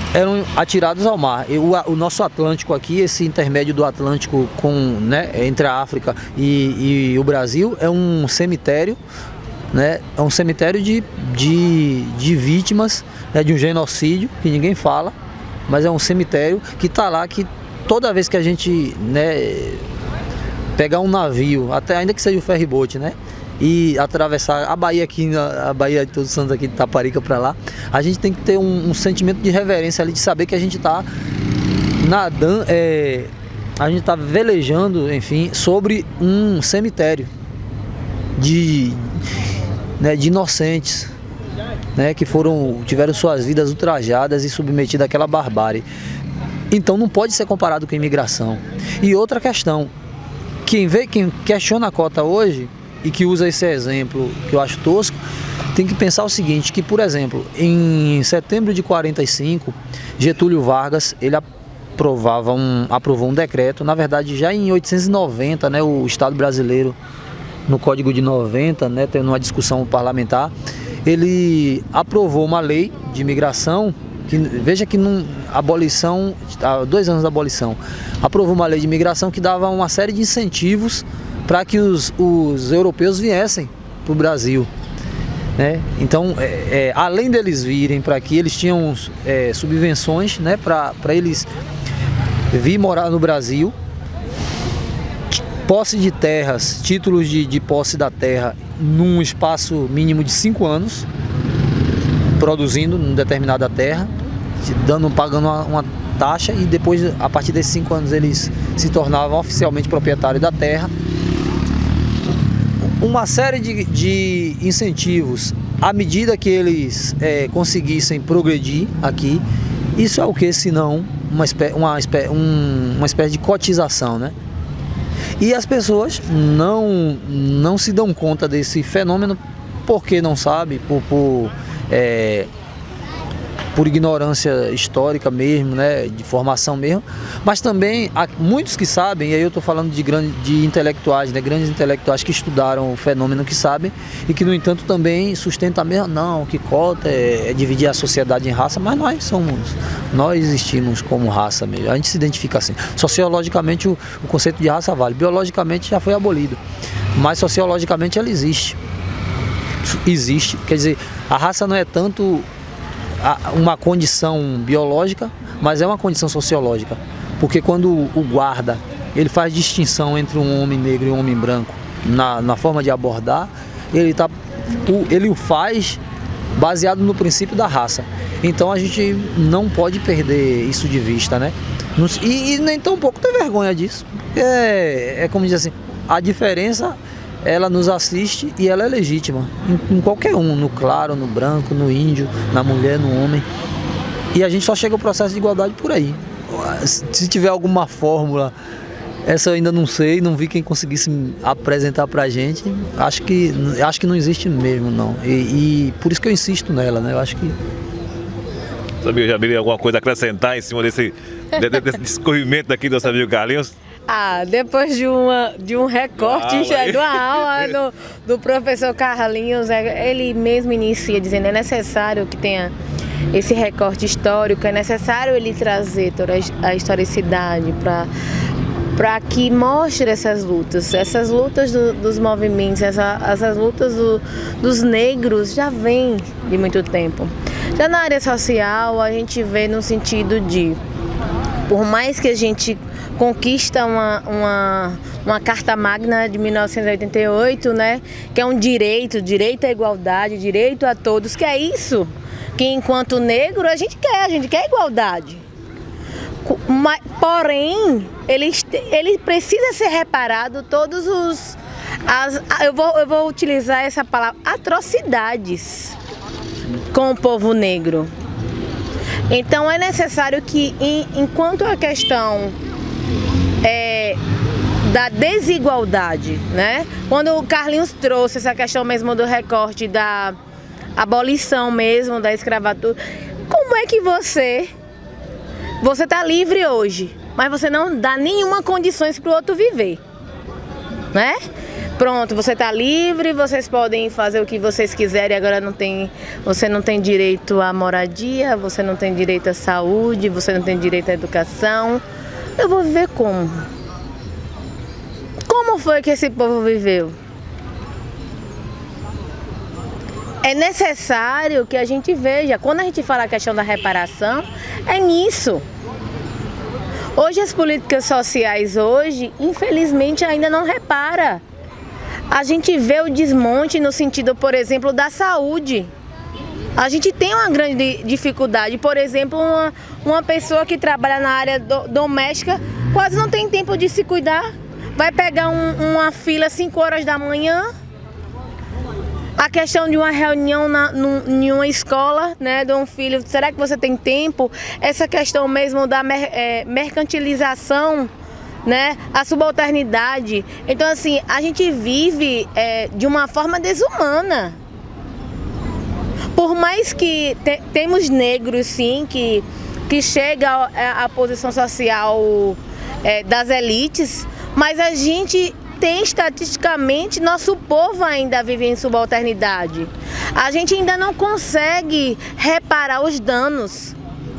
eram atirados ao mar. O nosso Atlântico aqui, esse intermédio do Atlântico né, entre a África e o Brasil, é um cemitério, né, é um cemitério de vítimas, né, de um genocídio que ninguém fala, mas é um cemitério que está lá, que toda vez que a gente, né, pegar um navio, até ainda que seja o ferry-boat, né, e atravessar a Bahia aqui, a Bahia de Todos os Santos aqui de Taparica para lá, a gente tem que ter um sentimento de reverência ali, de saber que a gente está nadando, a gente está velejando, enfim, sobre um cemitério de inocentes, né, que tiveram suas vidas ultrajadas e submetidas àquela barbárie. Então não pode ser comparado com a imigração. E outra questão, quem questiona a cota hoje e que usa esse exemplo que eu acho tosco, tem que pensar o seguinte, que por exemplo, em setembro de 45, Getúlio Vargas, ele aprovou um decreto, na verdade já em 1890, né, o Estado brasileiro, no Código de 90, né, tendo uma discussão parlamentar, ele aprovou uma lei de imigração, que, veja que abolição, há 2 anos da abolição, aprovou uma lei de imigração que dava uma série de incentivos para que os europeus viessem para o Brasil, né? Então, além deles virem para aqui, eles tinham subvenções, né, para eles vir morar no Brasil, posse de terras, títulos de posse da terra num espaço mínimo de 5 anos, produzindo em determinada terra, pagando uma taxa, e depois, a partir desses 5 anos, eles se tornavam oficialmente proprietários da terra. Uma série de incentivos à medida que eles conseguissem progredir aqui. Isso é o que, senão uma espécie de cotização, né? E as pessoas não se dão conta desse fenômeno porque não sabem, por ignorância histórica mesmo, né, de formação mesmo, mas também há muitos que sabem, e aí eu estou falando de intelectuais, né, grandes intelectuais que estudaram o fenômeno, que sabem, e que no entanto também sustentam mesmo, não, que cota é dividir a sociedade em raça, mas nós existimos como raça mesmo, a gente se identifica assim. Sociologicamente o conceito de raça vale, biologicamente já foi abolido, mas sociologicamente ela existe, quer dizer, a raça não é tanto uma condição biológica, mas é uma condição sociológica, porque quando o guarda ele faz distinção entre um homem negro e um homem branco na forma de abordar, ele o faz baseado no princípio da raça. Então a gente não pode perder isso de vista, né? E nem tão pouco ter vergonha disso. Como diz assim, a diferença, ela nos assiste e ela é legítima em qualquer um, no claro, no branco, no índio, na mulher, no homem. E a gente só chega ao processo de igualdade por aí. Se tiver alguma fórmula, essa eu ainda não sei, não vi quem conseguisse apresentar pra gente. Acho que não existe mesmo, não. E por isso que eu insisto nela, né? Eu acho que...
Sabia, Jamile, alguma coisa a acrescentar em cima desse discorrimento daqui do nosso amigo Carlinhos?
Depois de um recorte de uma aula do professor Carlinhos, ele mesmo inicia dizendo que é necessário que tenha esse recorte histórico, é necessário ele trazer toda a historicidade para que mostre essas lutas dos movimentos, essas lutas dos negros já vêm de muito tempo. Já na área social a gente vê no sentido de, por mais que a gente conquista uma Carta Magna de 1988, né, que é um direito à igualdade, direito a todos, que é isso que enquanto negro a gente quer igualdade. Porém, ele precisa ser reparado todos eu vou utilizar essa palavra, atrocidades com o povo negro. Então é necessário que, enquanto a questão da desigualdade, né? Quando o Carlinhos trouxe essa questão mesmo do recorte da abolição mesmo da escravatura, como é que você está livre hoje, mas você não dá nenhuma condições para o outro viver, né? pronto, você está livre, vocês podem fazer o que vocês quiserem, agora você não tem direito à moradia, você não tem direito à saúde, você não tem direito à educação. Eu vou viver como? Como foi que esse povo viveu? É necessário que a gente veja, quando a gente fala a questão da reparação, é nisso. Hoje as políticas sociais infelizmente, ainda não repara. A gente vê o desmonte no sentido, por exemplo, da saúde. A gente tem uma grande dificuldade. Por exemplo, uma pessoa que trabalha na área doméstica quase não tem tempo de se cuidar. Vai pegar uma fila às 5 horas da manhã. A questão de uma reunião em uma escola, né, de um filho, será que você tem tempo? Essa questão mesmo da mercantilização, né, a subalternidade. Então, assim, a gente vive de uma forma desumana. Por mais que temos negros, sim, que chega à posição social das elites, mas a gente tem estatisticamente, nosso povo ainda vive em subalternidade. A gente ainda não consegue reparar os danos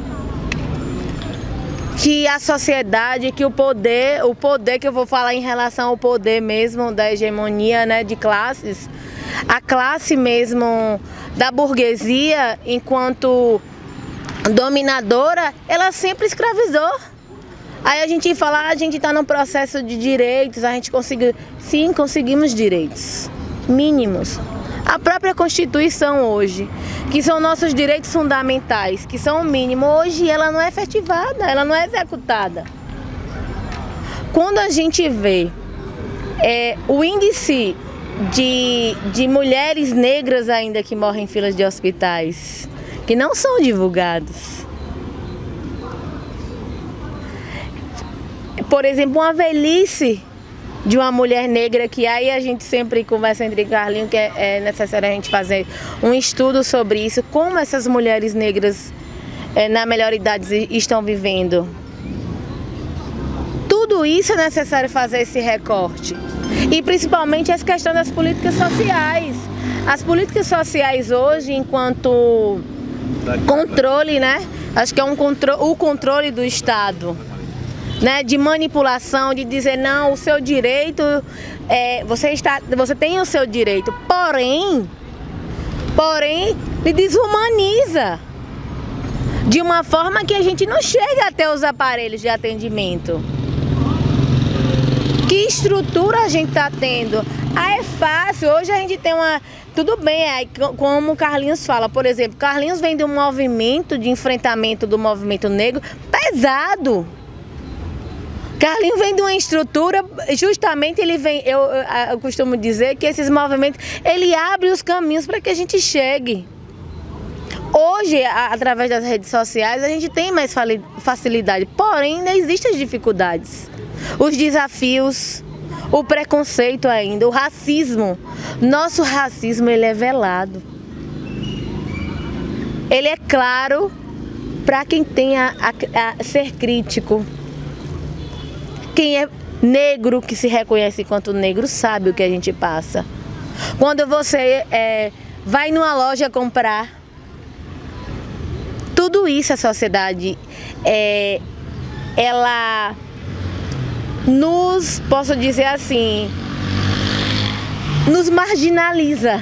que a sociedade, que o poder que eu vou falar em relação ao poder mesmo da hegemonia, né, de classes, a classe mesmo da burguesia, enquanto dominadora, ela sempre escravizou. Aí a gente fala, a gente está no processo de direitos, a gente conseguiu. Sim, conseguimos direitos mínimos. A própria Constituição hoje, que são nossos direitos fundamentais, que são o mínimo, hoje ela não é efetivada, ela não é executada. Quando a gente vê o índice de mulheres negras ainda que morrem em filas de hospitais, que não são divulgados. Por exemplo, uma velhice de uma mulher negra, que aí a gente sempre conversa entre Carlinho, que é necessário a gente fazer um estudo sobre isso, como essas mulheres negras na melhor idade estão vivendo. Tudo isso é necessário fazer esse recorte. E principalmente essa questão das políticas sociais. As políticas sociais hoje, enquanto controle, né? Acho que é o controle do Estado. Né, de manipulação, de dizer não, o seu direito, você tem o seu direito, porém lhe desumaniza de uma forma que a gente não chega até os aparelhos de atendimento. Que estrutura a gente está tendo? É fácil, hoje a gente tem uma... Tudo bem, como o Carlinhos fala, por exemplo, Carlinhos vem de um movimento de enfrentamento do movimento negro pesado. Carlinhos vem de uma estrutura, justamente ele vem, eu costumo dizer que esses movimentos, ele abre os caminhos para que a gente chegue. Hoje, através das redes sociais, a gente tem mais facilidade, porém ainda existem as dificuldades, os desafios, o preconceito ainda, o racismo. Nosso racismo, ele é velado. Ele é claro para quem tem a ser crítico. Quem é negro, que se reconhece enquanto negro, sabe o que a gente passa. Quando você vai numa loja comprar, tudo isso a sociedade, ela posso dizer assim, nos marginaliza.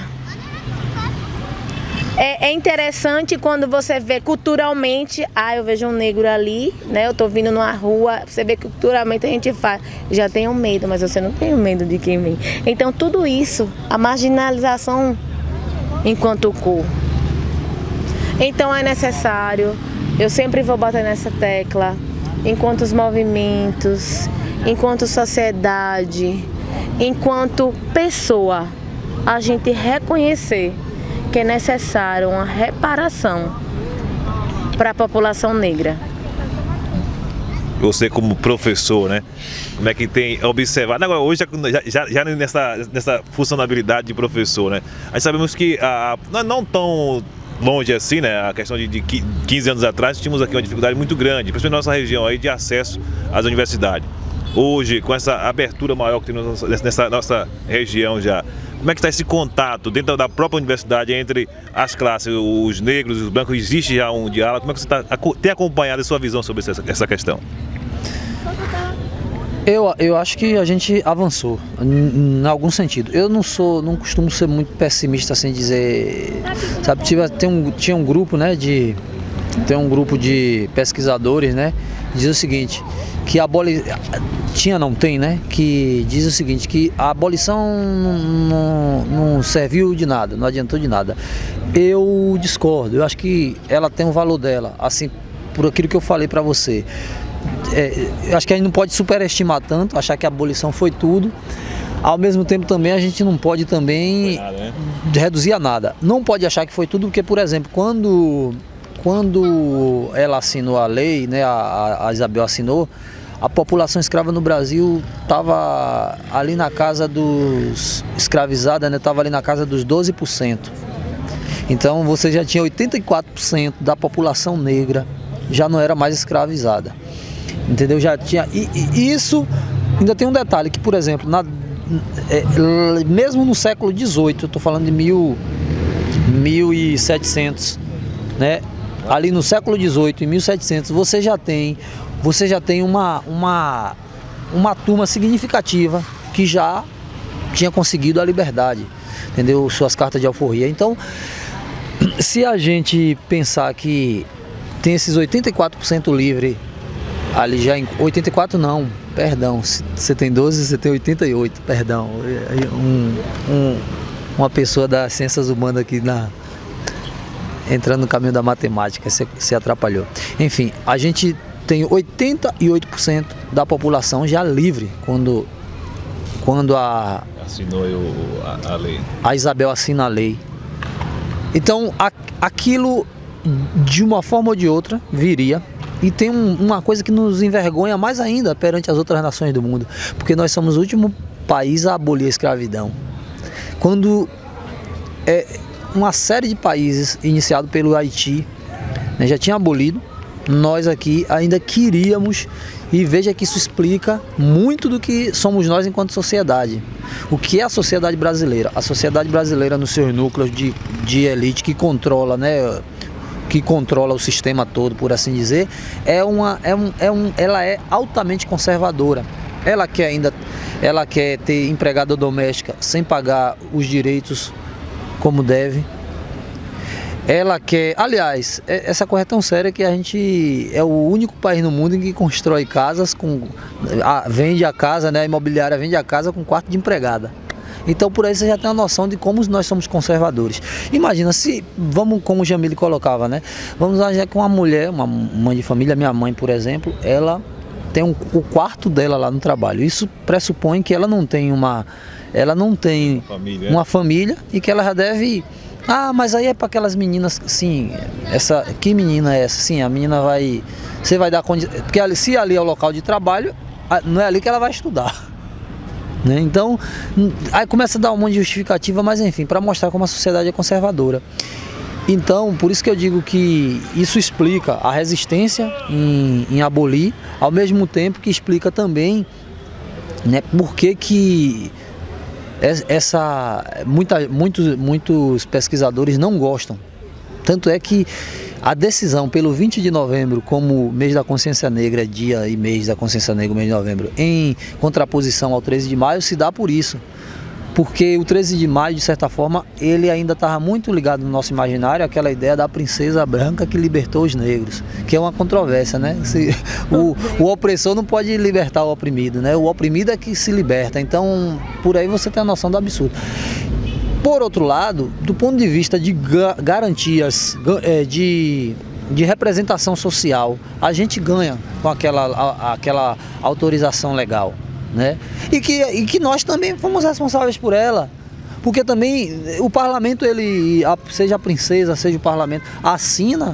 É interessante quando você vê culturalmente, eu vejo um negro ali, né? Eu tô vindo numa rua, você vê que culturalmente a gente faz, já tenho medo, mas você não tem medo de quem vem. Então tudo isso, a marginalização enquanto cor. Então é necessário, eu sempre vou bater nessa tecla, enquanto os movimentos, enquanto sociedade, enquanto pessoa, a gente reconhecer que é necessário uma reparação para a população negra.
Você como professor, né? Como é que tem observado? Agora, hoje, já nessa funcionalidade de professor, né? Nós sabemos que não tão longe assim, né? A questão de 15 anos atrás, tínhamos aqui uma dificuldade muito grande, principalmente na nossa região aí, de acesso às universidades. hoje, com essa abertura maior que tem nessa nossa região já, como é que está esse contato dentro da própria universidade entre as classes, os negros e os brancos? Existe já um diálogo? Como é que você tem acompanhado a sua visão sobre essa questão?
Eu acho que a gente avançou, em algum sentido. Eu não costumo ser muito pessimista, assim, dizer, sabe, tinha um grupo, né, tem um grupo de pesquisadores, né, que diz o seguinte, que que diz o seguinte, que a abolição não serviu de nada, não adiantou de nada. Eu discordo, eu acho que ela tem um valor dela, assim, por aquilo que eu falei para você. Acho que a gente não pode superestimar tanto, achar que a abolição foi tudo. Ao mesmo tempo também a gente não pode também reduzir a nada. Não pode achar que foi tudo, porque, por exemplo, quando ela assinou a lei, né, a Isabel assinou, a população escrava no Brasil estava ali na casa dos escravizados, né, estava ali na casa dos 12%. Então você já tinha 84% da população negra já não era mais escravizada. Entendeu? Já tinha. E isso ainda tem um detalhe, que, por exemplo, mesmo no século XVIII, eu estou falando de 1700, né? Ali no século XVIII, em 1700, você já tem uma turma significativa que já tinha conseguido a liberdade, entendeu? Suas cartas de alforria. Então, se a gente pensar que tem esses 84% livre ali já em 84 não, perdão, você tem 12, você tem 88, perdão, uma pessoa das ciências humanas aqui entrando no caminho da matemática, se atrapalhou. Enfim, a gente tem 88% da população já livre quando
assinou a lei.
A Isabel assina a lei. Então, aquilo de uma forma ou de outra viria. E tem uma coisa que nos envergonha mais ainda perante as outras nações do mundo, porque nós somos o último país a abolir a escravidão. Quando uma série de países, iniciado pelo Haiti, né, já tinha abolido, nós aqui ainda queríamos, e veja que isso explica muito do que somos nós enquanto sociedade. O que é a sociedade brasileira? A sociedade brasileira, nos seus núcleos de elite que controla, né, que controla o sistema todo, por assim dizer, ela é altamente conservadora. Ela quer ter empregada doméstica sem pagar os direitos como deve. Ela quer, aliás, essa coisa é tão séria que a gente é o único país no mundo em que constrói casas vende a casa, né, a imobiliária vende a casa com quarto de empregada. Então, por aí você já tem uma noção de como nós somos conservadores. Imagina, vamos, como o Jamile colocava, né? Vamos imaginar que uma mulher, uma mãe de família, minha mãe, por exemplo, ela tem o quarto dela lá no trabalho. Isso pressupõe que ela não tem uma família e que ela já deve... Ah, mas aí é para aquelas meninas, sim, que menina é essa? Sim, a menina você vai dar condição, porque se ali é o local de trabalho, não é ali que ela vai estudar. Né? Então, aí começa a dar um monte de justificativa, mas enfim, para mostrar como a sociedade é conservadora. Então, por isso que eu digo que isso explica a resistência em abolir, ao mesmo tempo que explica também, né, por que muitos pesquisadores não gostam. Tanto é que a decisão pelo 20 de novembro como mês da consciência negra, dia e mês da consciência negra, mês de novembro, em contraposição ao 13 de maio, se dá por isso. Porque o 13 de maio, de certa forma, ele ainda estava muito ligado no nosso imaginário àquela ideia da princesa branca que libertou os negros, que é uma controvérsia, né? O opressor não pode libertar o oprimido, né? O oprimido é que se liberta. Então, por aí você tem a noção do absurdo. Por outro lado, do ponto de vista de garantias, de representação social, a gente ganha com aquela autorização legal, né? E que nós também fomos responsáveis por ela, porque também o parlamento, seja a princesa, seja o parlamento, assina,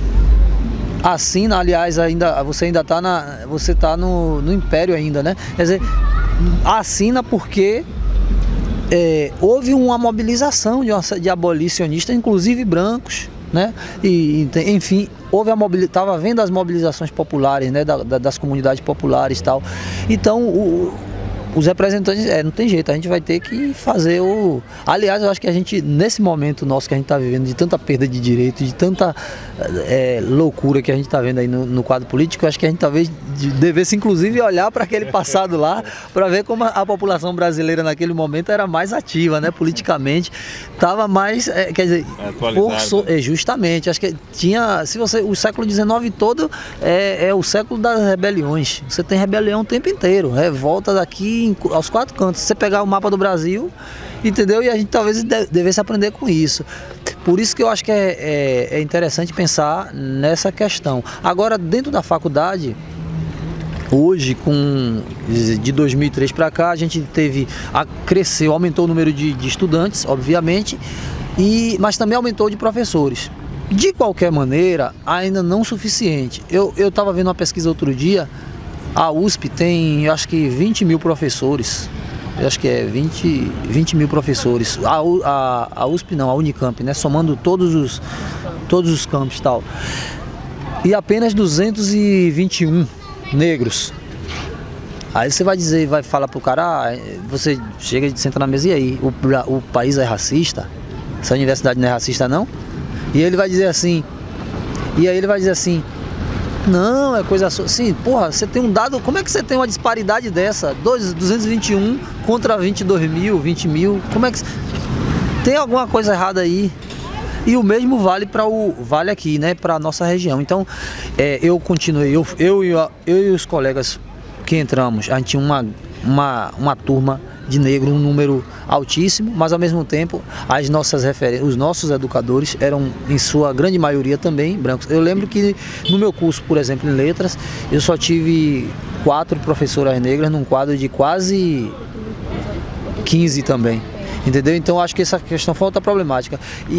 aliás, você ainda está no império ainda, né? Quer dizer, assina porque houve uma mobilização de abolicionistas, inclusive brancos, né? E, enfim, estava vendo as mobilizações populares, né, das comunidades populares e tal. Então, os representantes, não tem jeito, a gente vai ter que fazer o... Aliás, eu acho que a gente, nesse momento nosso que a gente está vivendo, de tanta perda de direitos, de tanta loucura que a gente está vendo aí no quadro político, eu acho que a gente talvez devesse, inclusive, olhar para aquele passado lá, para ver como a população brasileira naquele momento era mais ativa, né, politicamente, estava mais, quer dizer, justamente, acho que tinha, se você, o século XIX todo é o século das rebeliões, você tem rebelião o tempo inteiro, revolta daqui aos quatro cantos. Se você pegar o mapa do Brasil, entendeu? E a gente talvez devesse aprender com isso. Por isso que eu acho que é interessante pensar nessa questão. Agora, dentro da faculdade, hoje, de 2003 para cá, a gente cresceu, aumentou o número de estudantes, obviamente, mas também aumentou de professores. De qualquer maneira, ainda não suficiente. Eu estava vendo uma pesquisa outro dia. A USP tem, eu acho que 20 mil professores, eu acho que 20 mil professores, a USP não, a Unicamp, né, somando todos os campos e tal, e apenas 221 negros. Aí você vai dizer, vai falar pro cara, você chega e senta na mesa, e aí, o país é racista? Essa universidade não é racista não? E ele vai dizer assim, não, é coisa assim, porra, você tem um dado, como é que você tem uma disparidade dessa? 221 contra 22 mil, 20 mil, como é que... Tem alguma coisa errada aí? E o mesmo vale aqui, né, para nossa região. Então, eu continuei, eu e os colegas que entramos, a gente tinha uma turma de negro, um número altíssimo, mas ao mesmo tempo os nossos educadores eram, em sua grande maioria, também brancos. Eu lembro que no meu curso, por exemplo, em letras, eu só tive 4 professoras negras num quadro de quase 15 também, entendeu? Então acho que essa questão foi outra problemática.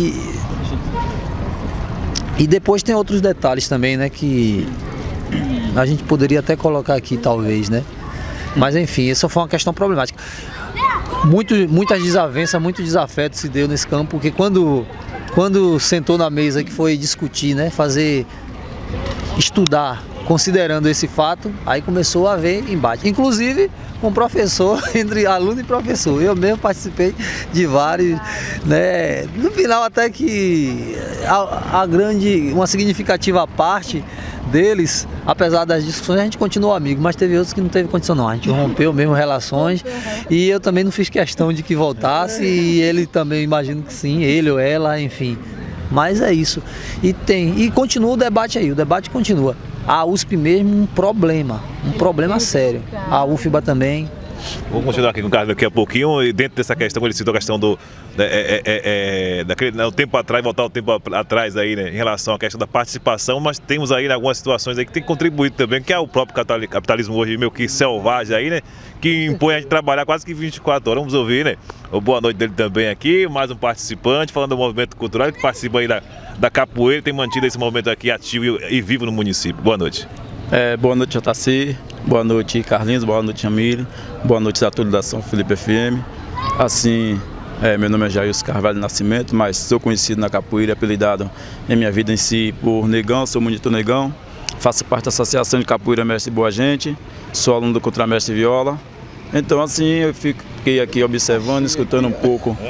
E depois tem outros detalhes também, né, que a gente poderia até colocar aqui, talvez, né? Mas enfim, essa foi uma questão problemática. Muitas desavenças, muito desafeto se deu nesse campo, porque quando sentou na mesa que foi discutir, né, estudar, considerando esse fato, aí começou a haver embate. Inclusive com professor, entre aluno e professor. Eu mesmo participei de vários, né? No final até que uma significativa parte deles, apesar das discussões, a gente continuou amigo, mas teve outros que não teve condição não, a gente rompeu mesmo relações, e eu também não fiz questão de que voltasse, e ele também, imagino que sim, ele ou ela, enfim, mas é isso, e continua o debate aí, o debate continua. A USP mesmo, um problema sério, a UFBA também.
Vamos continuar aqui com o Carlos daqui a pouquinho, e dentro dessa questão, ele citou a questão daquele, o tempo atrás, voltar o tempo atrás aí, né, em relação à questão da participação, mas temos aí algumas situações aí que tem contribuído também, que é o próprio capitalismo hoje meio que selvagem aí, né, que impõe a gente trabalhar quase que 24 horas. Vamos ouvir, né, o boa noite dele também aqui, mais um participante, falando do movimento cultural, que participa aí da capoeira, tem mantido esse movimento aqui ativo e vivo no município. Boa noite.
Boa noite, JC, boa noite, Carlinhos, boa noite, Jamile, boa noite a todos da São Felipe FM. Assim, meu nome é Jailson Carvalho Nascimento, mas sou conhecido na capoeira, apelidado em minha vida em si por Negão, sou monitor Negão, faço parte da Associação de Capoeira Mestre Boa Gente, sou aluno do Contramestre Viola. Então, assim, eu fiquei aqui observando, escutando um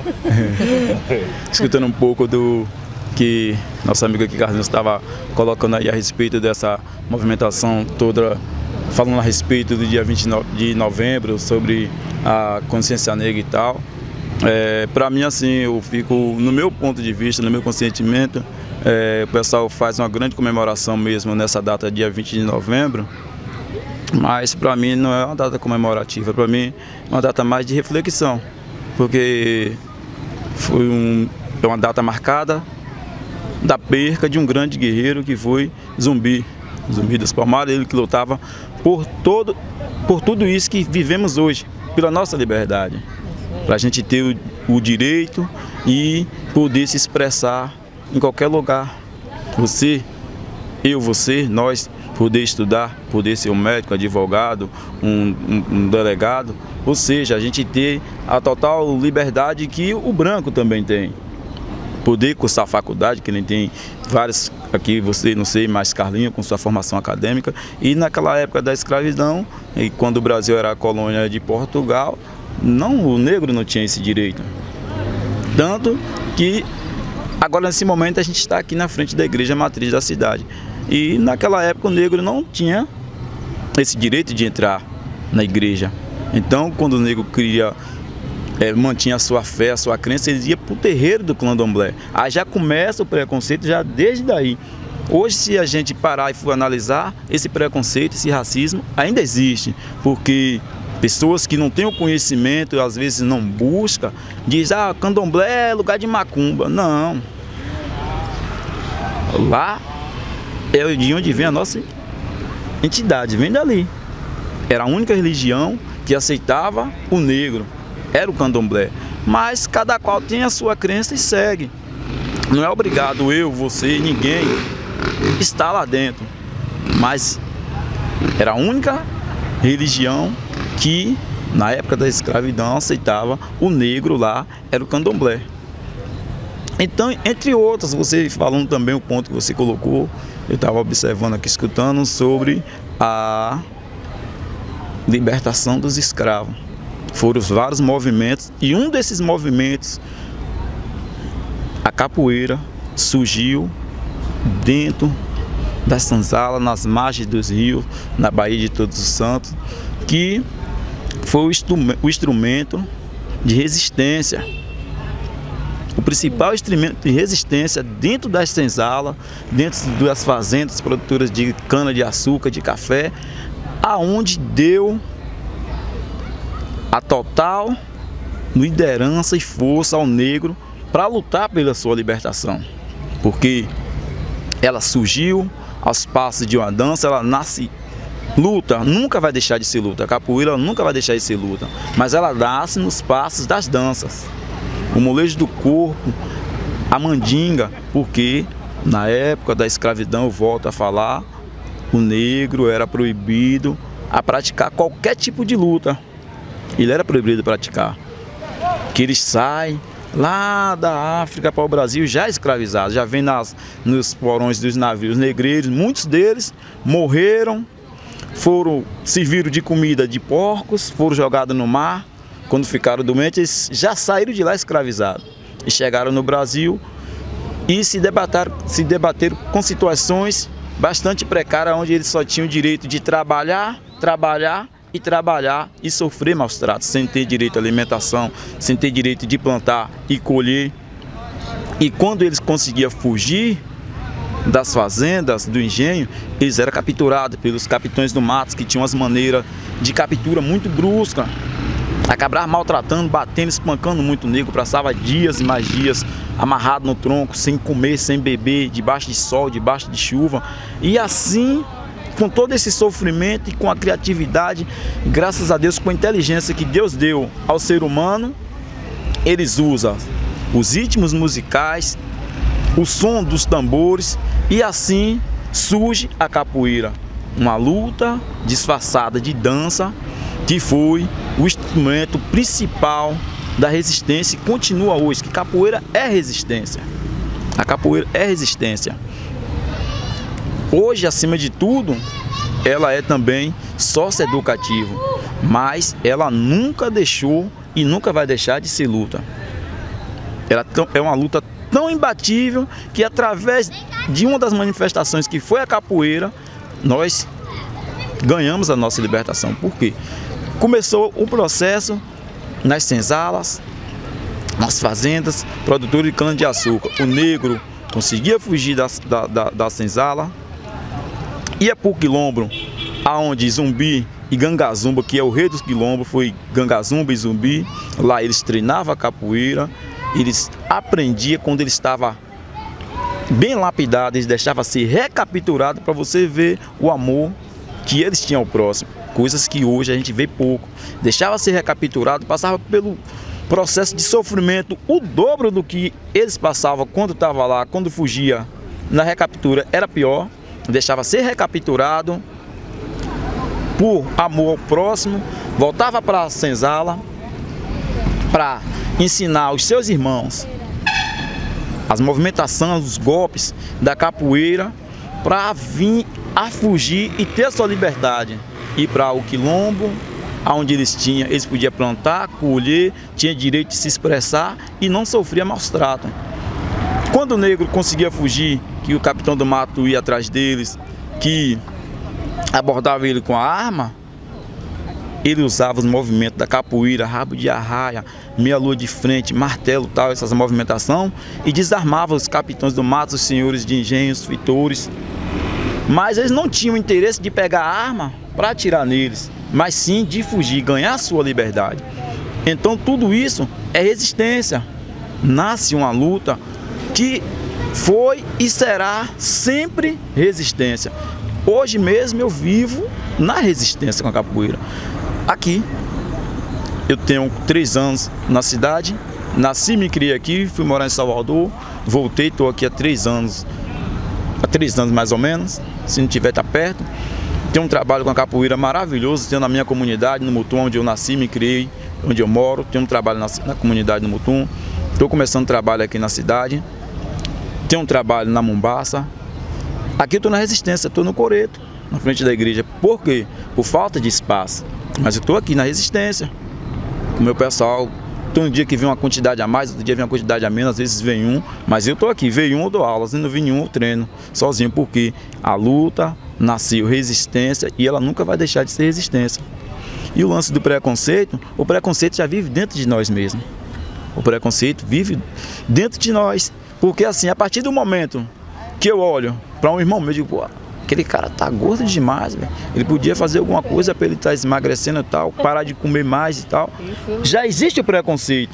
pouco do que nossa amiga aqui, Carlinhos, estava colocando aí a respeito dessa movimentação toda, falando a respeito do dia 29 de novembro, sobre a consciência negra e tal. Para mim, assim, eu fico, no meu ponto de vista, no meu consentimento, o pessoal faz uma grande comemoração mesmo nessa data, dia 20 de novembro, mas para mim não é uma data comemorativa, para mim é uma data mais de reflexão, porque é uma data marcada da perca de um grande guerreiro que foi Zumbi dos Palmares, ele que lutava por tudo isso que vivemos hoje, pela nossa liberdade, para a gente ter o direito e poder se expressar em qualquer lugar. Você, nós, poder estudar, poder ser um médico, advogado, um delegado, ou seja, a gente ter a total liberdade que o branco também tem. poder cursar a faculdade, que nem tem vários aqui, você não sei, mais Carlinho com sua formação acadêmica. E naquela época da escravidão, e quando o Brasil era a colônia de Portugal, o negro não tinha esse direito. Tanto que agora nesse momento a gente está aqui na frente da igreja matriz da cidade. E naquela época o negro não tinha esse direito de entrar na igreja. Então quando o negro mantinha a sua fé, a sua crença, ele ia para o terreiro do candomblé. Aí já começa o preconceito já desde daí. Hoje, se a gente parar e for analisar, esse preconceito, esse racismo ainda existe, porque pessoas que não têm o conhecimento, às vezes não buscam, dizem, candomblé é lugar de macumba. Não. Lá é de onde vem a nossa entidade, vem dali. Era a única religião que aceitava o negro. Era o candomblé, mas cada qual tem a sua crença e segue. Não é obrigado eu, você, ninguém estar lá dentro, mas era a única religião que na época da escravidão aceitava o negro lá, era o candomblé. Então, entre outras, você falando também o ponto que você colocou, eu estava observando aqui, escutando sobre a libertação dos escravos. Foram vários movimentos e um desses movimentos, a capoeira, surgiu dentro das senzalas, nas margens dos rios, na Baía de Todos os Santos, que foi o instrumento de resistência. O principal instrumento de resistência dentro das senzalas, dentro das fazendas produtoras de cana-de-açúcar, de café, aonde deu a total liderança e força ao negro para lutar pela sua libertação. Porque ela surgiu aos passos de uma dança, ela nasce, luta, nunca vai deixar de ser luta. A capoeira nunca vai deixar de ser luta, mas ela nasce nos passos das danças. O molejo do corpo, a mandinga, porque na época da escravidão, eu volto a falar, o negro era proibido a praticar qualquer tipo de luta. Ele era proibido de praticar. Que eles saem lá da África para o Brasil já escravizados, já vem nos porões dos navios negreiros. Muitos deles morreram, serviram de comida de porcos, foram jogados no mar. Quando ficaram doentes, eles já saíram de lá escravizados. E chegaram no Brasil e se debateram com situações bastante precárias, onde eles só tinham o direito de trabalhar e sofrer maus tratos, sem ter direito à alimentação, sem ter direito de plantar e colher. E quando eles conseguiam fugir das fazendas, do engenho, eles eram capturados pelos capitães do mato, que tinham as maneiras de captura muito brusca, acabaram maltratando, batendo, espancando muito o negro. Passava dias e mais dias amarrado no tronco, sem comer, sem beber, debaixo de sol, debaixo de chuva. E assim, com todo esse sofrimento e com a criatividade, graças a Deus, com a inteligência que Deus deu ao ser humano, eles usam os ritmos musicais, o som dos tambores, e assim surge a capoeira, uma luta disfarçada de dança, que foi o instrumento principal da resistência e continua hoje, que capoeira é resistência. A capoeira é resistência. Hoje, acima de tudo, ela é também socioeducativo, mas ela nunca deixou e nunca vai deixar de ser luta. Ela é uma luta tão imbatível que, através de uma das manifestações que foi a capoeira, nós ganhamos a nossa libertação. Por quê? Começou o processo nas senzalas, nas fazendas, produtores de cana-de-açúcar. O negro conseguia fugir da senzala, ia para o quilombo, aonde Zumbi e Gangazumba, que é o rei dos quilombos, foi Gangazumba e Zumbi. Lá eles treinavam a capoeira, eles aprendiam. Quando ele estava bem lapidado, eles deixavam ser recapturado, para você ver o amor que eles tinham ao próximo. Coisas que hoje a gente vê pouco. Deixava ser recapturado, passava pelo processo de sofrimento o dobro do que eles passavam quando estava lá, quando fugia na recaptura era pior. Deixava ser recapturado por amor ao próximo, voltava para a senzala para ensinar os seus irmãos as movimentações, os golpes da capoeira para vir a fugir e ter a sua liberdade. Ir para o quilombo, onde eles podiam plantar, colher, tinha direito de se expressar e não sofria maus tratos. Quando o negro conseguia fugir, que o capitão do mato ia atrás deles, que abordava ele com a arma, ele usava os movimentos da capoeira, rabo de arraia, meia lua de frente, martelo, tal, essas movimentações, e desarmava os capitães do mato, os senhores de engenhos, feitores. Mas eles não tinham interesse de pegar a arma para atirar neles, mas sim de fugir, ganhar a sua liberdade. Então tudo isso é resistência. Nasce uma luta que foi e será sempre resistência. Hoje mesmo eu vivo na resistência com a capoeira. Aqui, eu tenho 3 anos na cidade, nasci e me criei aqui, fui morar em Salvador, voltei, estou aqui há 3 anos mais ou menos, se não tiver tá perto. Tenho um trabalho com a capoeira maravilhoso, tenho na minha comunidade, no Mutum, onde eu nasci, me criei, onde eu moro, tenho um trabalho na comunidade do Mutum, estou começando trabalho aqui na cidade, tenho um trabalho na Mombaça. Aqui eu estou na resistência, estou no Coreto, na frente da igreja. Por quê? Por falta de espaço. Mas eu estou aqui na resistência. O meu pessoal, tem um dia que vem uma quantidade a mais, outro dia vem uma quantidade a menos, às vezes vem um. Mas eu estou aqui, veio um eu dou aulas, não vem nenhum eu treino sozinho. Porque a luta nasceu resistência e ela nunca vai deixar de ser resistência. E o lance do preconceito, o preconceito já vive dentro de nós mesmos. O preconceito vive dentro de nós. Porque assim, a partir do momento que eu olho para um irmão meu, eu digo, pô, aquele cara tá gordo demais, velho. Ele podia fazer alguma coisa para ele estar emagrecendo e tal, parar de comer mais e tal. Já existe o preconceito.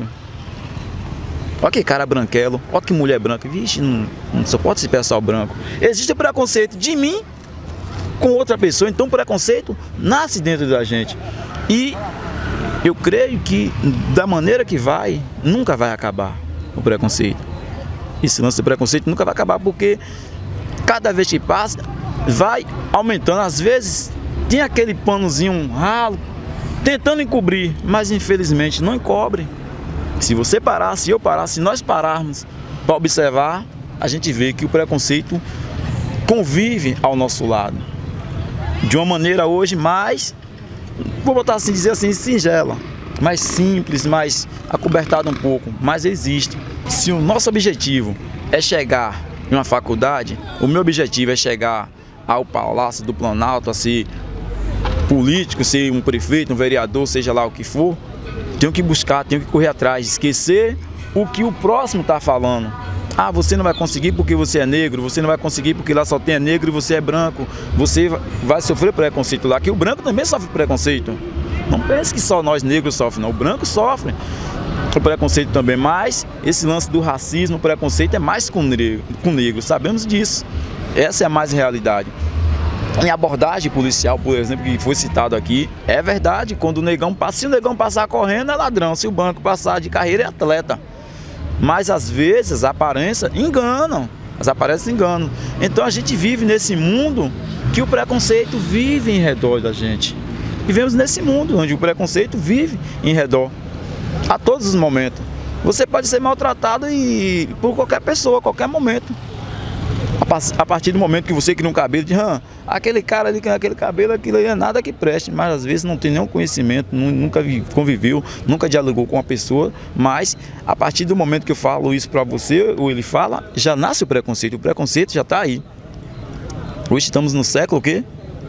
Olha que cara branquelo, olha que mulher branca. Vixe, não suporta esse pessoal branco. Existe o preconceito de mim com outra pessoa, então o preconceito nasce dentro da gente. E eu creio que da maneira que vai, nunca vai acabar o preconceito. Esse lance do preconceito nunca vai acabar, porque cada vez que passa, vai aumentando. Às vezes tem aquele panozinho ralo, tentando encobrir, mas infelizmente não encobre. Se você parar, se eu parar, se nós pararmos para observar, a gente vê que o preconceito convive ao nosso lado. De uma maneira hoje mais, vou botar assim, dizer assim, singela, mais simples, mais acobertada um pouco, mas existe. Se o nosso objetivo é chegar em uma faculdade, o meu objetivo é chegar ao Palácio do Planalto, a ser político, ser um prefeito, um vereador, seja lá o que for, tenho que buscar, tenho que correr atrás, esquecer o que o próximo está falando. Ah, você não vai conseguir porque você é negro, você não vai conseguir porque lá só tem negro e você é branco, você vai sofrer preconceito lá, que o branco também sofre preconceito. Não pense que só nós negros sofrem, não, o branco sofre o preconceito também, mas esse lance do racismo, o preconceito é mais com negro, sabemos disso, essa é a mais realidade. Em abordagem policial, por exemplo, que foi citado aqui, é verdade, quando o negão passa, se o negão passar correndo é ladrão, se o branco passar de carreira é atleta. Mas às vezes as aparências enganam, Então a gente vive nesse mundo que o preconceito vive em redor da gente. Vivemos nesse mundo onde o preconceito vive em redor, a todos os momentos. Você pode ser maltratado por qualquer pessoa, a qualquer momento. A partir do momento que você cria um cabelo, de aquele cara ali com aquele cabelo, aquilo ali é nada que preste, mas às vezes não tem nenhum conhecimento, nunca conviveu, nunca dialogou com a pessoa, mas a partir do momento que eu falo isso para você, ou ele fala, já nasce o preconceito já está aí. Hoje estamos no século o quê?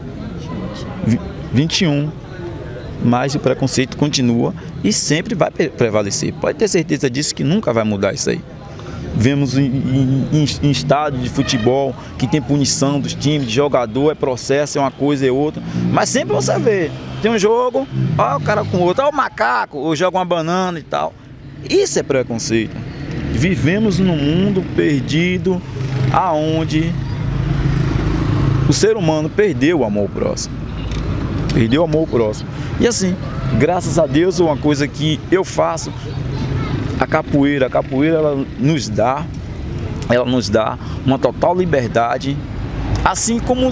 21. Mas o preconceito continua e sempre vai prevalecer. Pode ter certeza disso, que nunca vai mudar isso aí. Vemos em estádio de futebol que tem punição dos times, de jogador, é processo, é uma coisa, é outra. Mas sempre você vê, tem um jogo, ó o cara com o outro, ó o macaco, ou joga uma banana e tal. Isso é preconceito. Vivemos num mundo perdido, aonde o ser humano perdeu o amor ao próximo. Perdeu o amor ao próximo. E assim, graças a Deus, uma coisa que eu faço, a capoeira ela nos dá uma total liberdade, assim como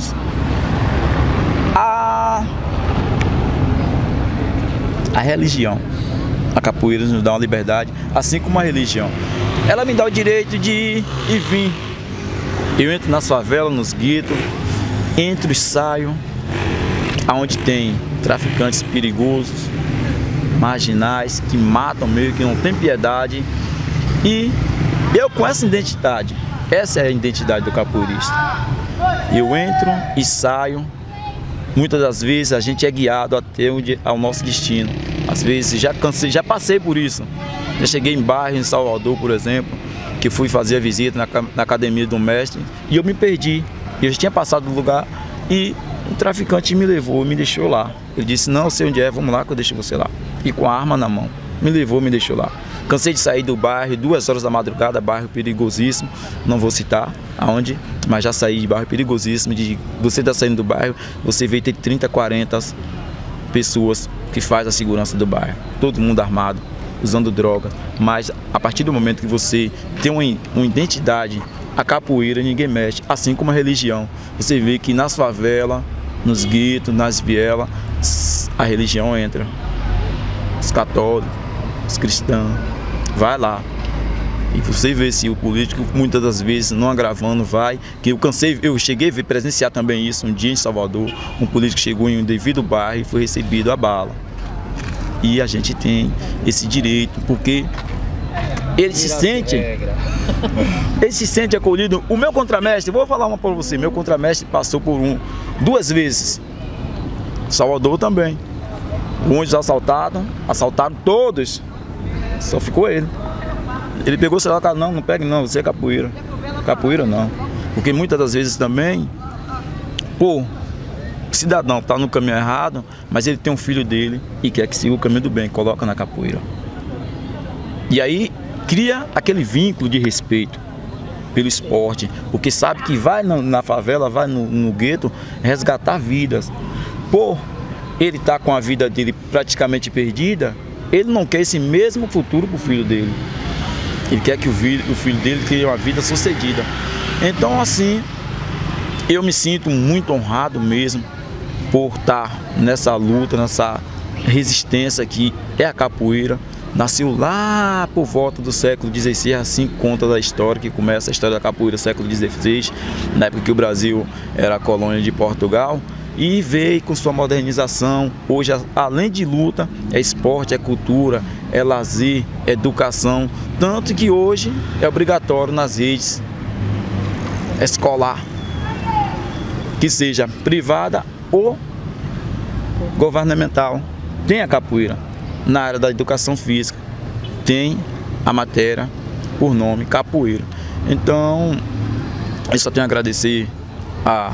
a religião. A capoeira nos dá uma liberdade, assim como a religião. Ela me dá o direito de ir e vir. Eu entro nas favelas, nos guetos, entro e saio, aonde tem traficantes perigosos, marginais, que matam meio, que não tem piedade. E eu com essa identidade, essa é a identidade do capoeirista. Eu entro e saio. Muitas das vezes a gente é guiado até ao nosso destino. Às vezes já cansei, já passei por isso. Já cheguei em bairro em Salvador, por exemplo, que fui fazer a visita na academia do mestre e eu me perdi. Eu já tinha passado do lugar e um traficante me levou, me deixou lá. Ele disse: não, eu sei onde é, vamos lá que eu deixo você lá. E com a arma na mão, me levou, me deixou lá. Cansei de sair do bairro, 2 horas da madrugada, bairro perigosíssimo, não vou citar aonde, mas já saí de bairro perigosíssimo, de você tá saindo do bairro, você vê ter 30, 40 pessoas que faz a segurança do bairro, todo mundo armado, usando droga, mas a partir do momento que você tem uma identidade, a capoeira ninguém mexe, assim como a religião. Você vê que nas favelas, nos guetos, nas vielas, a religião entra, os católicos, os cristãos, vai lá. E você vê se o político, muitas das vezes, não agravando, vai. Que eu cheguei a presenciar também isso um dia em Salvador. Um político chegou em um devido bairro e foi recebido a bala. E a gente tem esse direito, porque ele se sente acolhido. O meu contramestre, vou falar uma para você, meu contramestre passou por 2 vezes. Salvador também. Muitos assaltaram todos. Só ficou ele. Ele pegou o celular e falou: não pegue não, você é capoeira. Capoeira não. Porque muitas das vezes também, pô, o cidadão está no caminho errado, mas ele tem um filho dele e quer que siga o caminho do bem, coloca na capoeira. E aí cria aquele vínculo de respeito pelo esporte, porque sabe que vai na favela, vai no gueto resgatar vidas. Pô, ele está com a vida dele praticamente perdida, ele não quer esse mesmo futuro para o filho dele. Ele quer que o filho dele tenha uma vida sucedida. Então, assim, eu me sinto muito honrado mesmo por estar nessa luta, nessa resistência que é a capoeira. Nasceu lá por volta do século XVI, assim conta da história, que começa a história da capoeira século XVI, na época que o Brasil era colônia de Portugal. E veio com sua modernização. Hoje, além de luta, é esporte, é cultura, é lazer, é educação. Tanto que hoje é obrigatório nas redes escolar, que seja privada ou governamental, tem a capoeira. Na área da educação física, tem a matéria por nome capoeira. Então, eu só tenho a agradecer a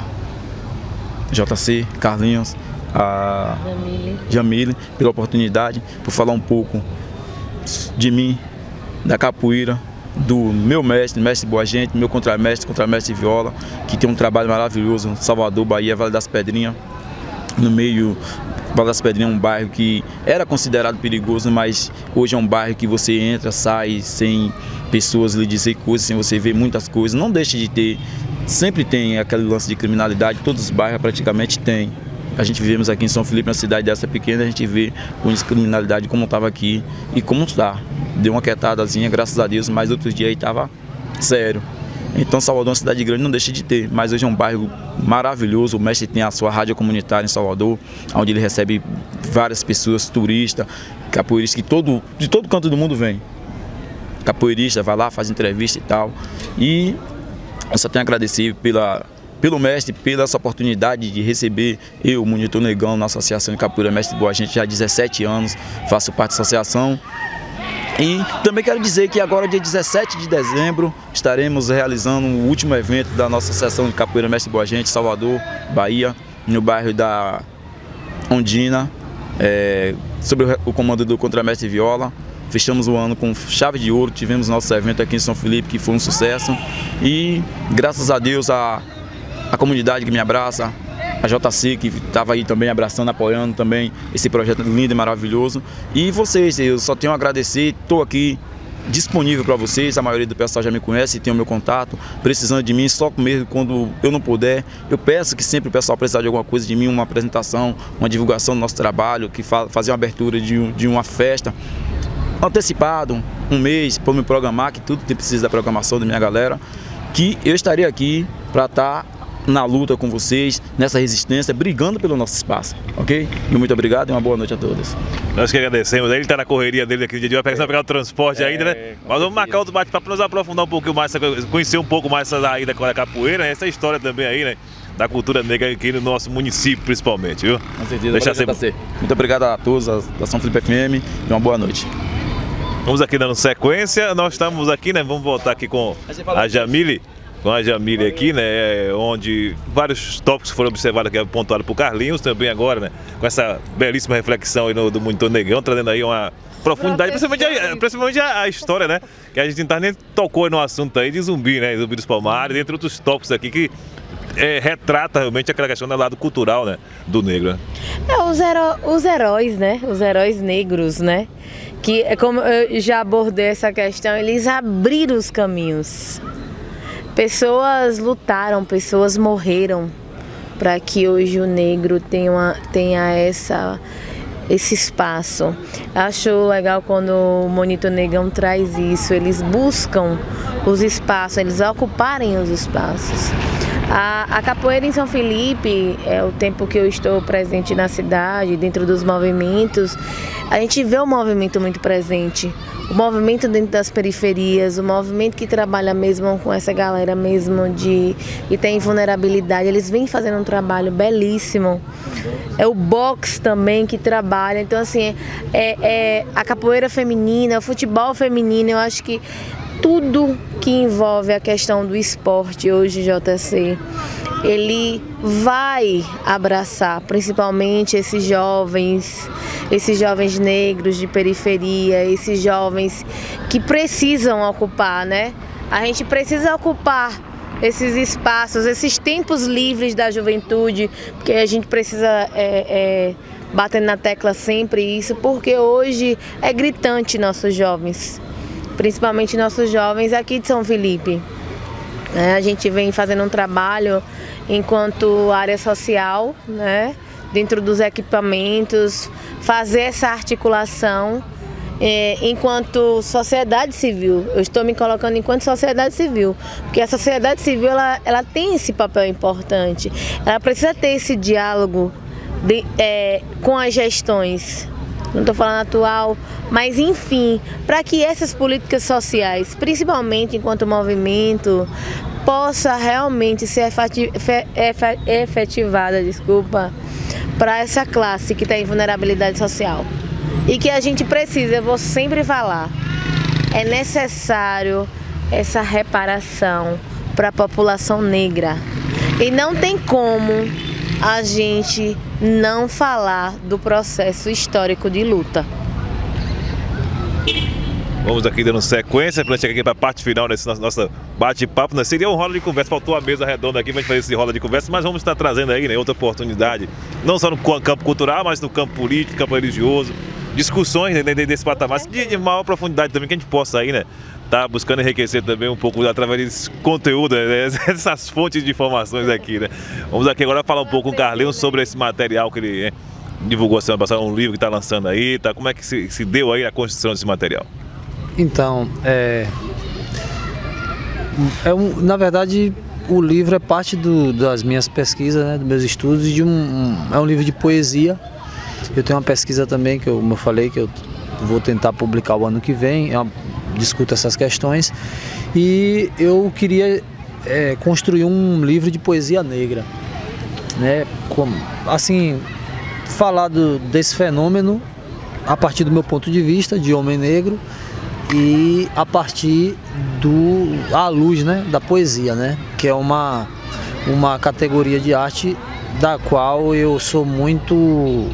JC, Carlinhos, a Jamile, pela oportunidade, por falar um pouco de mim, da capoeira, do meu mestre Boa Gente, meu contramestre Viola, que tem um trabalho maravilhoso em Salvador, Bahia, Vale das Pedrinhas. No meio, Vale das Pedrinhas é um bairro que era considerado perigoso, mas hoje é um bairro que você entra, sai sem pessoas lhe dizer coisas, sem você ver muitas coisas. Não deixa de ter. Sempre tem aquele lance de criminalidade, todos os bairros praticamente tem. A gente vivemos aqui em São Felipe, uma cidade dessa pequena, a gente vê com criminalidade como estava aqui e como está. Deu uma quietadazinha, graças a Deus, mas outros dias aí estava sério. Então Salvador é uma cidade grande, não deixa de ter, mas hoje é um bairro maravilhoso. O mestre tem a sua rádio comunitária em Salvador, onde ele recebe várias pessoas, turistas, capoeiristas, que de todo canto do mundo vem. Capoeirista, vai lá, faz entrevista e tal. E eu só tenho a agradecer pelo mestre, pela essa oportunidade de receber eu, Monitor Negão, na Associação de Capoeira Mestre Boa Gente, já há 17 anos, faço parte da associação. E também quero dizer que agora, dia 17 de dezembro, estaremos realizando o último evento da nossa Associação de Capoeira Mestre Boa Gente, Salvador, Bahia, no bairro da Ondina, sob o comando do contramestre Viola. Fechamos o ano com chave de ouro, tivemos nosso evento aqui em São Felipe, que foi um sucesso. E graças a Deus, a comunidade que me abraça, a JC que estava aí também abraçando, apoiando também esse projeto lindo e maravilhoso. E vocês, eu só tenho a agradecer, estou aqui disponível para vocês, a maioria do pessoal já me conhece, tem o meu contato, precisando de mim, só mesmo quando eu não puder. Eu peço que sempre o pessoal precisar de alguma coisa de mim, uma apresentação, uma divulgação do nosso trabalho, que fazer uma abertura de uma festa. antecipado, um mês, para me programar, que tudo que precisa da programação da minha galera, que eu estaria aqui para estar na luta com vocês, nessa resistência, brigando pelo nosso espaço, ok? E muito obrigado e uma boa noite a todos.
Nós que agradecemos, ele está na correria dele aqui no dia de hoje, vai pegar o transporte ainda, né? Mas vamos marcar outro bate-papo para nos aprofundar um pouquinho mais, conhecer um pouco mais essa aí da capoeira, essa história também aí, né? Da cultura negra aqui no nosso município, principalmente, viu?
Com certeza. Muito obrigado a todos da São Felipe FM e uma boa noite.
Vamos aqui dando sequência, nós estamos aqui, né? Vamos voltar aqui com a Jamile. Com a Jamile aqui, né, onde vários tópicos foram observados aqui, pontuados por Carlinhos também agora, né, com essa belíssima reflexão aí do Monitor Negão, trazendo aí uma profundidade, principalmente a história, né, que a gente nem tocou no assunto aí de Zumbi, né, Zumbi dos Palmares, entre outros tópicos aqui que retrata realmente aquela questão do lado cultural, né, do negro. Né?
Os heróis, né, os heróis negros, né, que como eu já abordei essa questão, eles abriram os caminhos. Pessoas lutaram, pessoas morreram para que hoje o negro tenha esse espaço. Acho legal quando o Monitor Negão traz isso, eles buscam os espaços, eles ocuparem os espaços. A capoeira em São Felipe, é o tempo que eu estou presente na cidade, dentro dos movimentos, a gente vê o movimento muito presente. O movimento dentro das periferias, o movimento que trabalha mesmo com essa galera mesmo que tem vulnerabilidade, eles vêm fazendo um trabalho belíssimo. É o boxe também que trabalha, então assim, a capoeira feminina, o futebol feminino, eu acho que tudo que envolve a questão do esporte hoje, JC, ele vai abraçar principalmente esses jovens negros de periferia, esses jovens que precisam ocupar, né? A gente precisa ocupar esses espaços, esses tempos livres da juventude, porque a gente precisa bater na tecla sempre isso, porque hoje é gritante nossos jovens, principalmente nossos jovens aqui de São Felipe. A gente vem fazendo um trabalho enquanto área social, né, dentro dos equipamentos, fazer essa articulação enquanto sociedade civil. Eu estou me colocando enquanto sociedade civil, porque a sociedade civil ela tem esse papel importante, ela precisa ter esse diálogo com as gestões. Não estou falando atual, mas enfim, para que essas políticas sociais, principalmente enquanto movimento, possa realmente ser efetivada, para essa classe que está em vulnerabilidade social. E que a gente precisa, eu vou sempre falar, é necessário essa reparação para a população negra. E não tem como a gente não falar do processo histórico de luta.
Vamos aqui dando sequência para chegar aqui para a parte final desse nosso bate-papo. Né? Seria um rola de conversa, faltou a mesa redonda aqui para gente fazer esse rola de conversa, mas vamos estar trazendo aí, né, outra oportunidade, não só no campo cultural, mas no campo político, campo religioso, discussões, né, desse patamar de maior profundidade também, que a gente possa aí, né, tá buscando enriquecer também um pouco através desse conteúdo, né, essas fontes de informações aqui, né. Vamos aqui agora falar um pouco com o Carlinhos sobre esse material que ele divulgou semana passada, um livro que está lançando aí, tá? Como é que se deu aí a construção desse material?
Então, na verdade, o livro é parte das minhas pesquisas, né, dos meus estudos, é um livro de poesia. Eu tenho uma pesquisa também, como eu falei, que eu vou tentar publicar o ano que vem, discuto essas questões, e eu queria construir um livro de poesia negra, né, assim, falar desse fenômeno a partir do meu ponto de vista de homem negro, e a partir à luz, né, da poesia, né, que é uma categoria de arte da qual eu sou muito,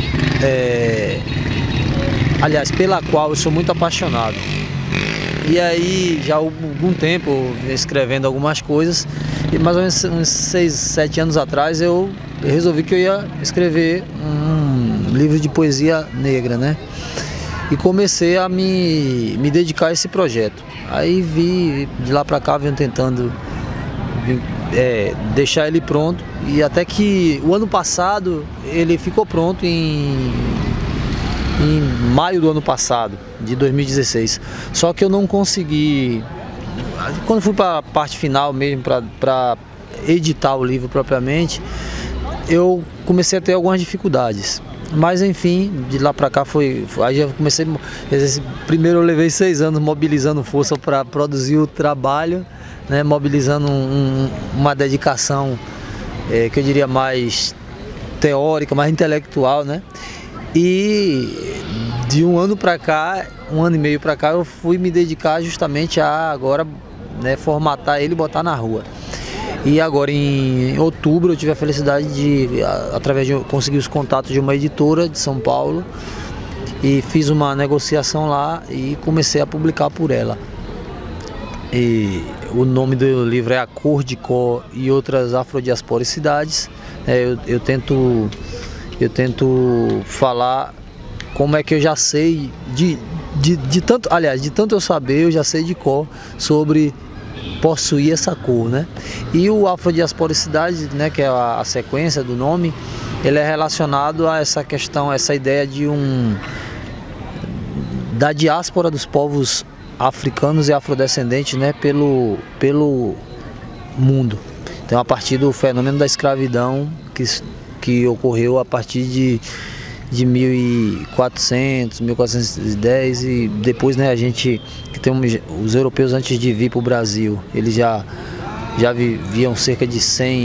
aliás, pela qual eu sou muito apaixonado. E aí, já há algum tempo, escrevendo algumas coisas, e mais ou menos uns 6, 7 anos atrás, eu resolvi que eu ia escrever um livro de poesia negra, né? E comecei a me dedicar a esse projeto. Aí de lá para cá, venho tentando deixar ele pronto, e até que o ano passado ele ficou pronto em maio do ano passado, de 2016. Só que eu não consegui, quando fui para a parte final mesmo, para editar o livro propriamente, eu comecei a ter algumas dificuldades. Mas enfim, de lá para cá aí eu comecei, primeiro eu levei 6 anos mobilizando força para produzir o trabalho, né, mobilizando uma dedicação que eu diria mais teórica, mais intelectual, né? E de um ano para cá, 1 ano e meio para cá, eu fui me dedicar justamente a agora, né, formatar ele e botar na rua. E agora em outubro eu tive a felicidade de, através de conseguir os contatos de uma editora de São Paulo, e fiz uma negociação lá e comecei a publicar por ela. E o nome do livro é A Cor de Có e Outras Afrodiasporicidades. Eu tento falar como é que eu já sei de tanto eu saber, eu já sei de cor sobre possuir essa cor, né? E o afrodiasporicidade, né, que é a sequência do nome, ele é relacionado a essa questão, essa ideia da diáspora dos povos africanos e afrodescendentes, né, pelo mundo. Então, a partir do fenômeno da escravidão que ocorreu a partir de 1400, 1410, e depois, né, a gente que tem os europeus, antes de vir para o Brasil, eles já viviam cerca de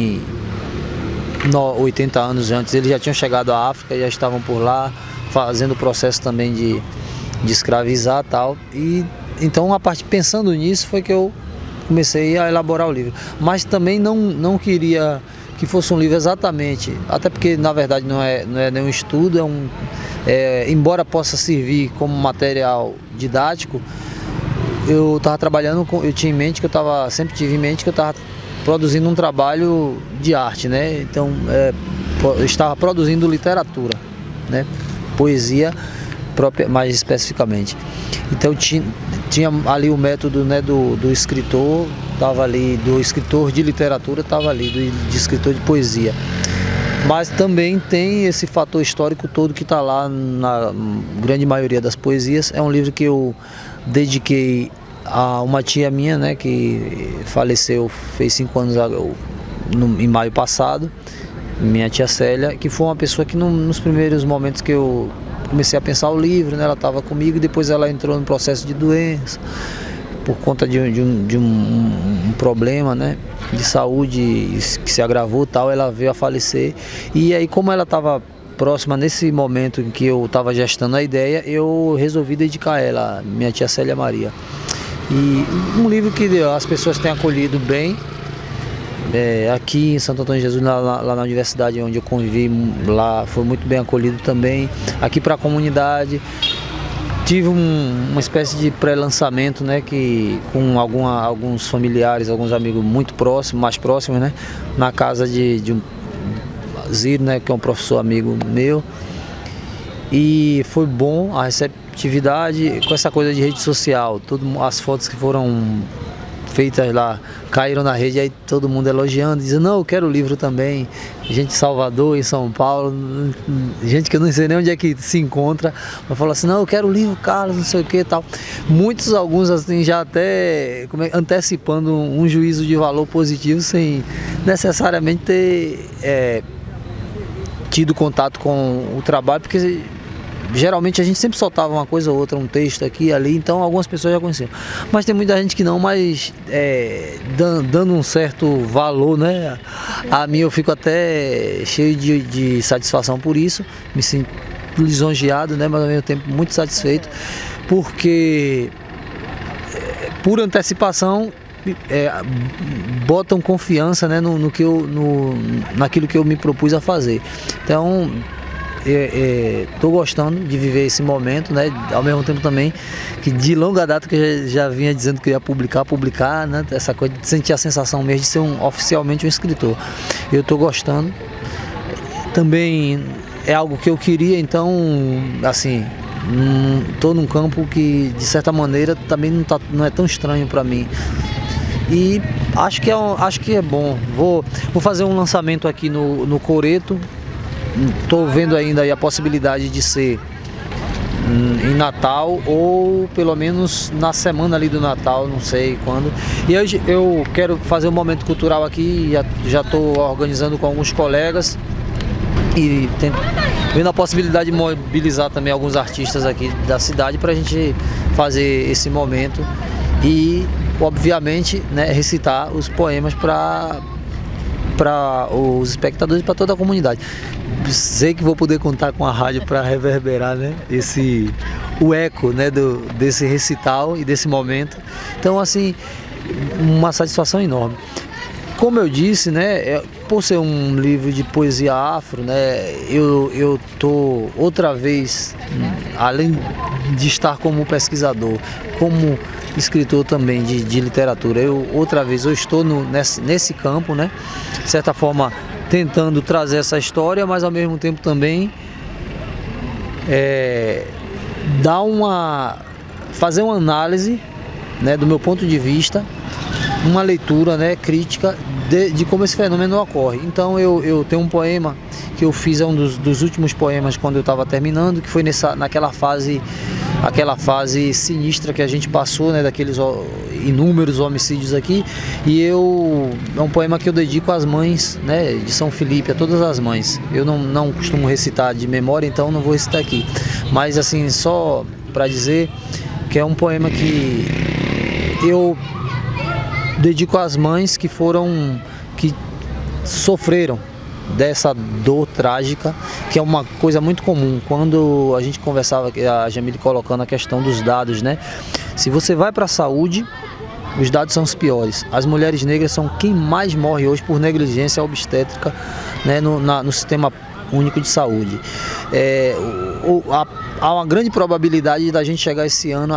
80 anos antes, eles já tinham chegado à África, já estavam por lá fazendo o processo também de escravizar, tal. E então, pensando nisso, foi que eu comecei a elaborar o livro. Mas também não queria que fosse um livro exatamente, até porque na verdade não é nenhum estudo, embora possa servir como material didático, eu estava trabalhando eu sempre tive em mente que eu estava produzindo um trabalho de arte, né? Então eu estava produzindo literatura, né? Poesia própria, mais especificamente. Então tinha ali o método, né, do escritor, estava ali, do escritor de literatura, estava ali, de escritor de poesia. Mas também tem esse fator histórico todo que está lá na grande maioria das poesias. É um livro que eu dediquei a uma tia minha, né, que faleceu, fez 5 anos em maio passado, minha tia Célia, que foi uma pessoa que nos primeiros momentos que eu comecei a pensar o livro, né, ela estava comigo, e depois ela entrou no processo de doença, por conta de um problema, né, de saúde que se agravou, tal, ela veio a falecer. E aí, como ela estava próxima nesse momento em que eu estava gestando a ideia, eu resolvi dedicar ela, minha tia Célia Maria. E um livro que as pessoas têm acolhido bem, aqui em Santo Antônio de Jesus, lá na universidade onde eu convivi, lá foi muito bem acolhido também. Aqui para a comunidade, tive uma espécie de pré-lançamento, né, com alguns familiares, alguns amigos muito próximos, mais próximos, né, na casa de um Ziro, né, que é um professor amigo meu. E foi bom a receptividade com essa coisa de rede social. As fotos que foram feitas lá caíram na rede, aí todo mundo elogiando, dizendo, não, eu quero o livro também. Gente de Salvador, em São Paulo, gente que eu não sei nem onde é que se encontra, mas falou assim, não, eu quero o livro, Carlos, não sei o que e tal. Alguns assim, já até antecipando um juízo de valor positivo, sem necessariamente ter tido contato com o trabalho, porque geralmente a gente sempre soltava uma coisa ou outra, um texto aqui e ali, então algumas pessoas já conheciam. Mas tem muita gente que não, mas dando um certo valor, né? A mim eu fico até cheio de satisfação por isso, me sinto lisonjeado, né? Mas ao mesmo tempo muito satisfeito, porque por antecipação botam confiança, né, naquilo que eu me propus a fazer. Então estou gostando de viver esse momento, né? Ao mesmo tempo também que de longa data que eu já vinha dizendo que eu ia publicar, né? Essa coisa de sentir a sensação mesmo de ser oficialmente um escritor. Eu estou gostando. Também é algo que eu queria, então, assim, estou num campo que de certa maneira também não é tão estranho para mim. E acho que é bom. Vou fazer um lançamento aqui no Coreto. Estou vendo ainda aí a possibilidade de ser em Natal, ou pelo menos na semana ali do Natal, não sei quando. E hoje eu quero fazer um momento cultural aqui, já estou organizando com alguns colegas e vendo a possibilidade de mobilizar também alguns artistas aqui da cidade para a gente fazer esse momento e, obviamente, né, recitar os poemas para os espectadores e para toda a comunidade. Sei que vou poder contar com a rádio para reverberar, né, o eco, né, desse recital e desse momento. Então, assim, uma satisfação enorme. Como eu disse, né, por ser um livro de poesia afro, né, eu tô outra vez, além de estar como pesquisador, como escritor também de literatura, outra vez eu estou nesse campo, né, de certa forma tentando trazer essa história, mas ao mesmo tempo também fazer uma análise, né, do meu ponto de vista, uma leitura, né, crítica de como esse fenômeno ocorre. Então eu tenho um poema que eu fiz, é um dos últimos poemas quando eu estava terminando, que foi naquela fase sinistra que a gente passou, né, daqueles inúmeros homicídios aqui, e é um poema que eu dedico às mães, né, de São Felipe, a todas as mães. Eu não costumo recitar de memória, então não vou recitar aqui, mas assim, só para dizer que é um poema que eu dedico às mães que sofreram dessa dor trágica, que é uma coisa muito comum. Quando a gente conversava, a Jamile colocando a questão dos dados, né? Se você vai para a saúde, os dados são os piores. As mulheres negras são quem mais morre hoje por negligência obstétrica, né, no sistema único de saúde. Há uma grande probabilidade da gente chegar esse ano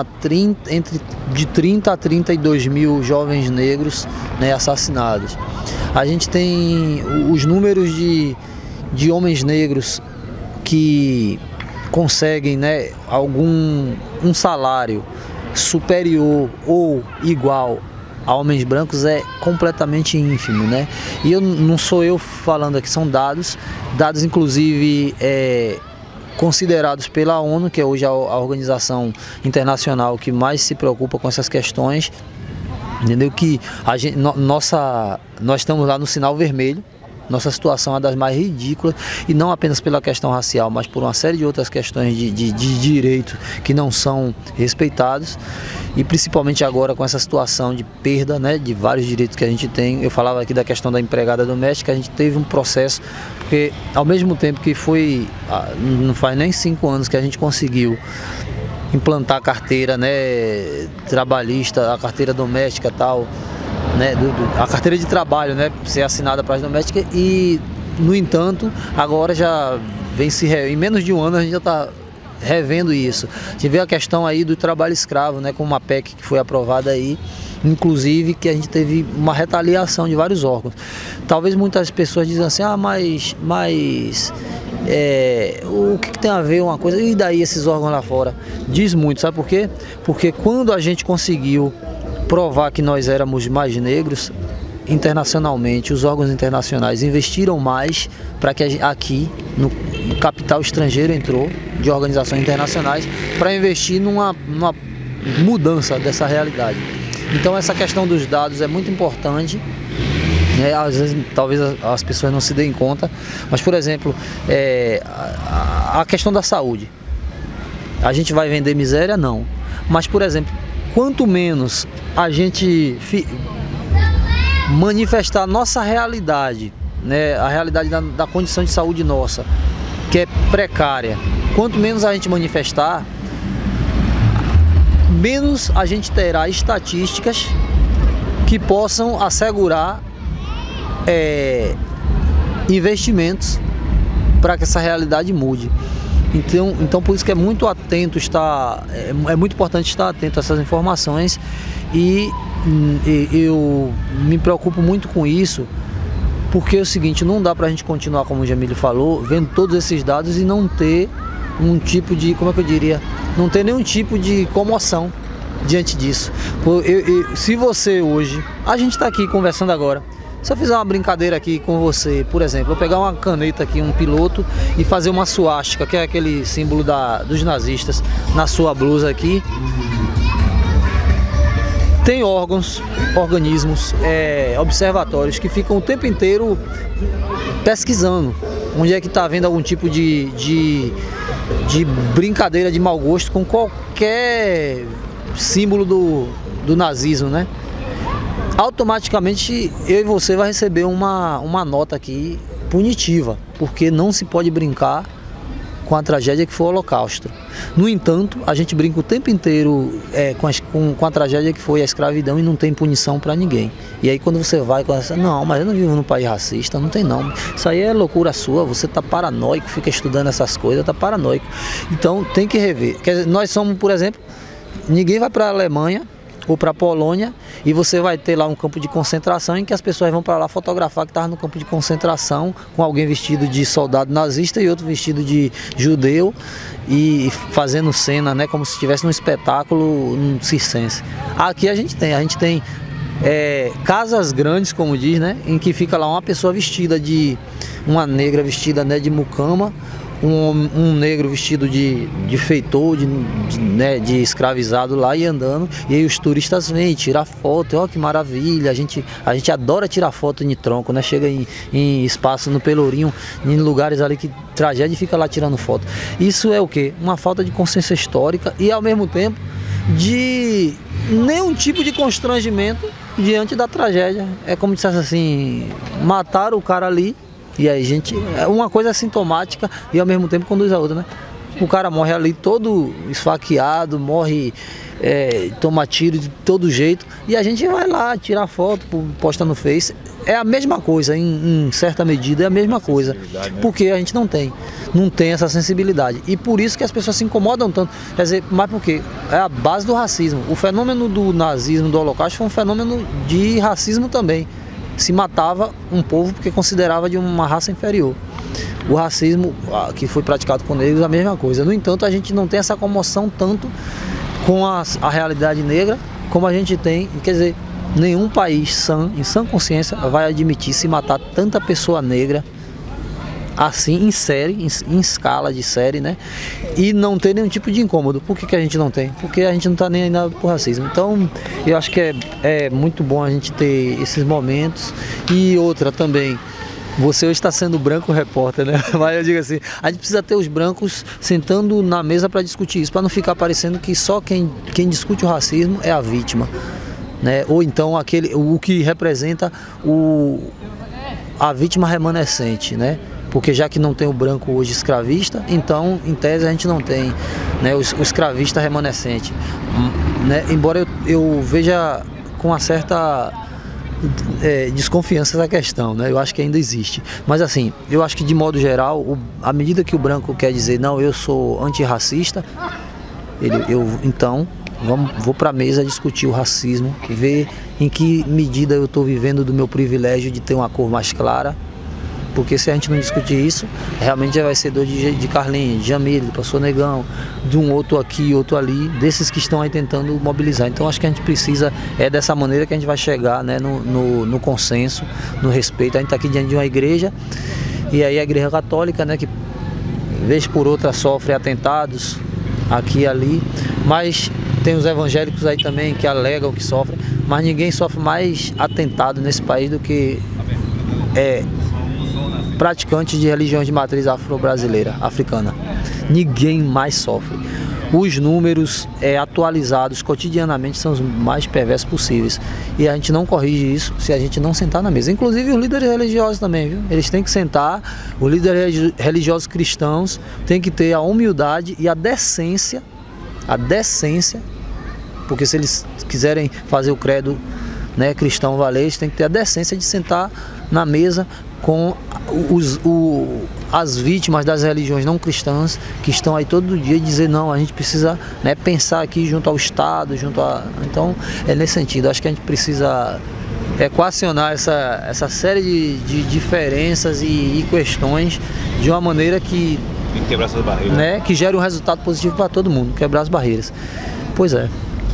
de 30 a 32 mil jovens negros, né, assassinados. A gente tem os números de homens negros que conseguem, né, um salário superior ou igual a homens brancos é completamente ínfimo, né? E não sou eu falando aqui, são dados inclusive considerados pela ONU, que é hoje a organização internacional que mais se preocupa com essas questões, entendeu? Que nós estamos lá no sinal vermelho. Nossa situação é uma das mais ridículas, e não apenas pela questão racial, mas por uma série de outras questões de direito que não são respeitados, e principalmente agora com essa situação de perda, né, de vários direitos que a gente tem. Eu falava aqui da questão da empregada doméstica, a gente teve um processo, porque ao mesmo tempo que não faz nem 5 anos que a gente conseguiu implantar a carteira, né, trabalhista, a carteira doméstica e tal, né, a carteira de trabalho, né, ser assinada para as domésticas, e no entanto agora já vem em menos de um ano a gente já está revendo isso. A gente vê a questão aí do trabalho escravo, né, com uma PEC que foi aprovada aí, inclusive que a gente teve uma retaliação de vários órgãos. Talvez muitas pessoas dizem assim, mas o que tem a ver uma coisa, e daí esses órgãos lá fora? Diz muito, sabe por quê? Porque quando a gente conseguiu provar que nós éramos mais negros, internacionalmente, os órgãos internacionais investiram mais para que aqui, no capital estrangeiro entrou, de organizações internacionais, para investir numa mudança dessa realidade. Então essa questão dos dados é muito importante, né? Às vezes talvez as pessoas não se deem conta, mas por exemplo, a questão da saúde, a gente vai vender miséria? Não, mas por exemplo, quanto menos a gente manifestar nossa realidade, né, a realidade da condição de saúde nossa, que é precária, quanto menos a gente manifestar, menos a gente terá estatísticas que possam assegurar investimentos para que essa realidade mude. Então por isso que é muito importante estar atento a essas informações, e eu me preocupo muito com isso, porque é o seguinte, não dá para a gente continuar, como o Jamile falou, vendo todos esses dados e não ter um tipo de, como é que eu diria, não ter nenhum tipo de comoção diante disso. Se você hoje, a gente está aqui conversando agora, Se eu fizer uma brincadeira aqui com você, por exemplo, eu pegar uma caneta aqui, um piloto, e fazer uma suástica, que é aquele símbolo dos nazistas, na sua blusa aqui. Tem organismos, observatórios que ficam o tempo inteiro pesquisando onde é que está havendo algum tipo de brincadeira de mau gosto com qualquer símbolo do nazismo, né? Automaticamente eu e você vai receber uma nota aqui punitiva, porque não se pode brincar com a tragédia que foi o Holocausto. No entanto, a gente brinca o tempo inteiro com a tragédia que foi a escravidão e não tem punição para ninguém. E aí quando você vai com essa, não, mas eu não vivo num país racista, não tem não. Isso aí é loucura sua, você tá paranoico, fica estudando essas coisas, tá paranoico. Então tem que rever. Quer dizer, nós somos, por exemplo, ninguém vai para a Alemanha ou para a Polônia e você vai ter lá um campo de concentração em que as pessoas vão para lá fotografar que estava no campo de concentração com alguém vestido de soldado nazista e outro vestido de judeu e fazendo cena, né, como se estivesse num espetáculo circense. Aqui a gente tem casas grandes, como diz, né, em que fica lá uma pessoa vestida uma negra vestida, né, de mucama, um negro vestido de feitor, de escravizado lá e andando, e aí os turistas vêm tirar foto. Ó, que maravilha, a gente adora tirar foto em tronco, né? Chega em espaço no Pelourinho, em lugares ali que tragédia e fica lá tirando foto. Isso é o quê? Uma falta de consciência histórica e ao mesmo tempo de nenhum tipo de constrangimento diante da tragédia. É como se dissesse assim, mataram o cara ali. E aí, gente, uma coisa é sintomática e ao mesmo tempo conduz a outra, né? O cara morre ali todo esfaqueado, morre, toma tiro de todo jeito e a gente vai lá tirar foto, posta no Face. É a mesma coisa, em certa medida é a mesma coisa, né? Porque a gente não tem essa sensibilidade e por isso que as pessoas se incomodam tanto. Quer dizer, mas por quê? É a base do racismo. O fenômeno do nazismo, do Holocausto foi um fenômeno de racismo também. Se matava um povo porque considerava de uma raça inferior. O racismo que foi praticado com negros é a mesma coisa. No entanto, a gente não tem essa comoção tanto com a realidade negra como a gente tem. Quer dizer, nenhum país em sã consciência vai admitir se matar tanta pessoa negra assim, em série, em escala de série, né? E não ter nenhum tipo de incômodo. Por que a gente não tem? Porque a gente não está nem aí nada por racismo. Então, eu acho que é muito bom a gente ter esses momentos. E outra também, você hoje está sendo branco repórter, né? Mas eu digo assim, a gente precisa ter os brancos sentando na mesa para discutir isso, para não ficar parecendo que só quem discute o racismo é a vítima, né? Ou então o que representa a vítima remanescente, né? Porque já que não tem o branco hoje escravista, então, em tese, a gente não tem, né, o escravista remanescente. Né? Embora eu veja com uma certa desconfiança essa questão, né? Eu acho que ainda existe. Mas assim, eu acho que de modo geral, à medida que o branco quer dizer, não, eu sou antirracista, então, vou para a mesa discutir o racismo, ver em que medida eu estou vivendo do meu privilégio de ter uma cor mais clara. Porque se a gente não discutir isso, realmente já vai ser dor de Carlinhos, de Jamile, do Pastor Negão, de um outro aqui, outro ali, desses que estão aí tentando mobilizar. Então acho que a gente precisa, dessa maneira que a gente vai chegar, né, no consenso, no respeito. A gente está aqui diante de uma igreja, e aí a igreja católica, né, que vez por outra sofre atentados aqui e ali, mas tem os evangélicos aí também que alegam que sofrem, mas ninguém sofre mais atentado nesse país do que praticantes de religiões de matriz afro-brasileira, africana. Ninguém mais sofre. Os números atualizados cotidianamente são os mais perversos possíveis. E a gente não corrige isso se a gente não sentar na mesa. Inclusive os líderes religiosos também, viu? Eles têm que sentar, os líderes religiosos cristãos têm que ter a humildade e a decência, porque se eles quiserem fazer o credo, né, cristão valer, eles têm que ter a decência de sentar na mesa com as vítimas das religiões não cristãs que estão aí todo dia e dizer, não, a gente precisa, né, pensar aqui junto ao Estado, então é nesse sentido. Acho que a gente precisa equacionar essa série de diferenças e questões de uma maneira que
tem que quebrar essas barreiras,
né, que gere um resultado positivo para todo mundo, quebrar as barreiras. Pois é.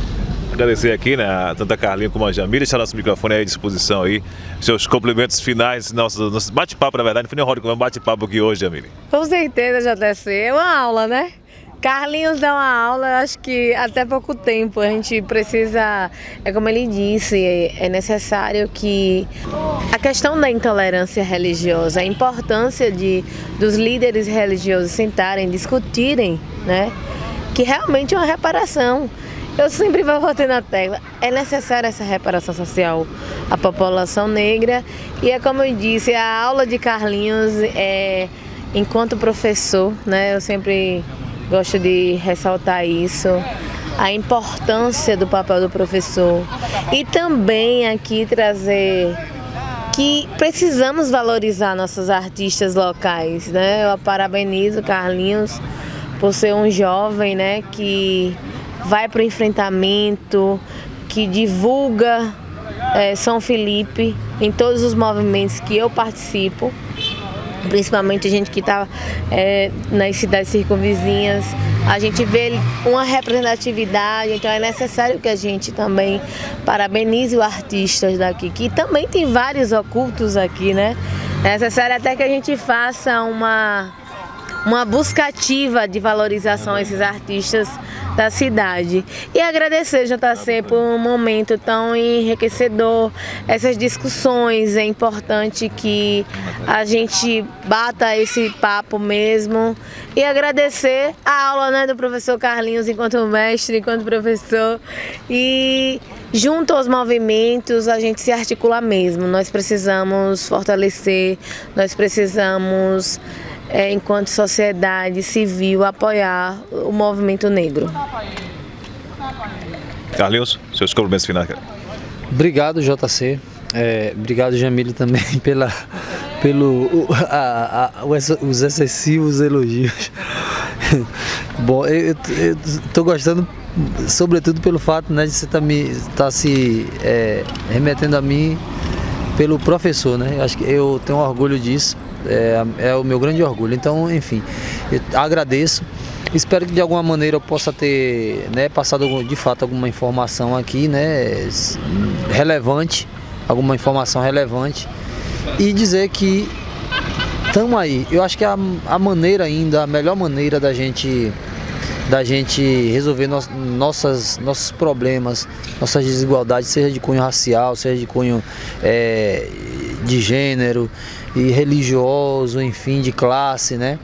Agradecer aqui, né, tanto a Carlinha como a Jamília, deixar nosso microfone aí à disposição aí, seus cumprimentos finais, nosso bate-papo, na verdade, não foi nem roda, um bate-papo aqui hoje, Jamília.
Com certeza, JC, é uma aula, né? Carlinhos dá uma aula, acho que até pouco tempo. A gente precisa, é como ele disse, é necessário que a questão da intolerância religiosa, a importância dos líderes religiosos sentarem, discutirem, né? Que realmente é uma reparação. Eu sempre vou bater na tecla, é necessária essa reparação social à população negra. E é como eu disse, a aula de Carlinhos, enquanto professor, né? Eu sempre gosto de ressaltar isso, a importância do papel do professor e também aqui trazer que precisamos valorizar nossos artistas locais, né? Eu parabenizo o Carlinhos por ser um jovem, né, que vai para o enfrentamento, que divulga São Felipe em todos os movimentos que eu participo. Principalmente a gente que está nas cidades circunvizinhas, a gente vê uma representatividade, então é necessário que a gente também parabenize os artistas daqui, que também tem vários ocultos aqui, né? É necessário até que a gente faça uma busca ativa de valorização a esses artistas da cidade. E agradecer, JC, por um momento tão enriquecedor, essas discussões. É importante que a gente bata esse papo mesmo. E agradecer a aula, né, do professor Carlinhos enquanto mestre, enquanto professor. E junto aos movimentos a gente se articula mesmo. Nós precisamos fortalecer, nós precisamos, enquanto sociedade civil, apoiar o movimento negro.
Carlinhos, seus cumprimentos finais.
Obrigado, JC. Obrigado, Jamília, também os excessivos elogios. Bom, eu estou gostando, sobretudo pelo fato, né, de você estar se remetendo a mim pelo professor, né? Acho que eu tenho orgulho disso. É o meu grande orgulho. Então, enfim, eu agradeço. Espero que de alguma maneira eu possa ter, né, passado de fato alguma informação aqui, né, relevante, alguma informação relevante, e dizer que estamos aí. Eu acho que a maneira ainda, a melhor maneira da gente resolver nossos problemas, nossas desigualdades, seja de cunho racial, seja de cunho de gênero e religioso, enfim, de classe, né?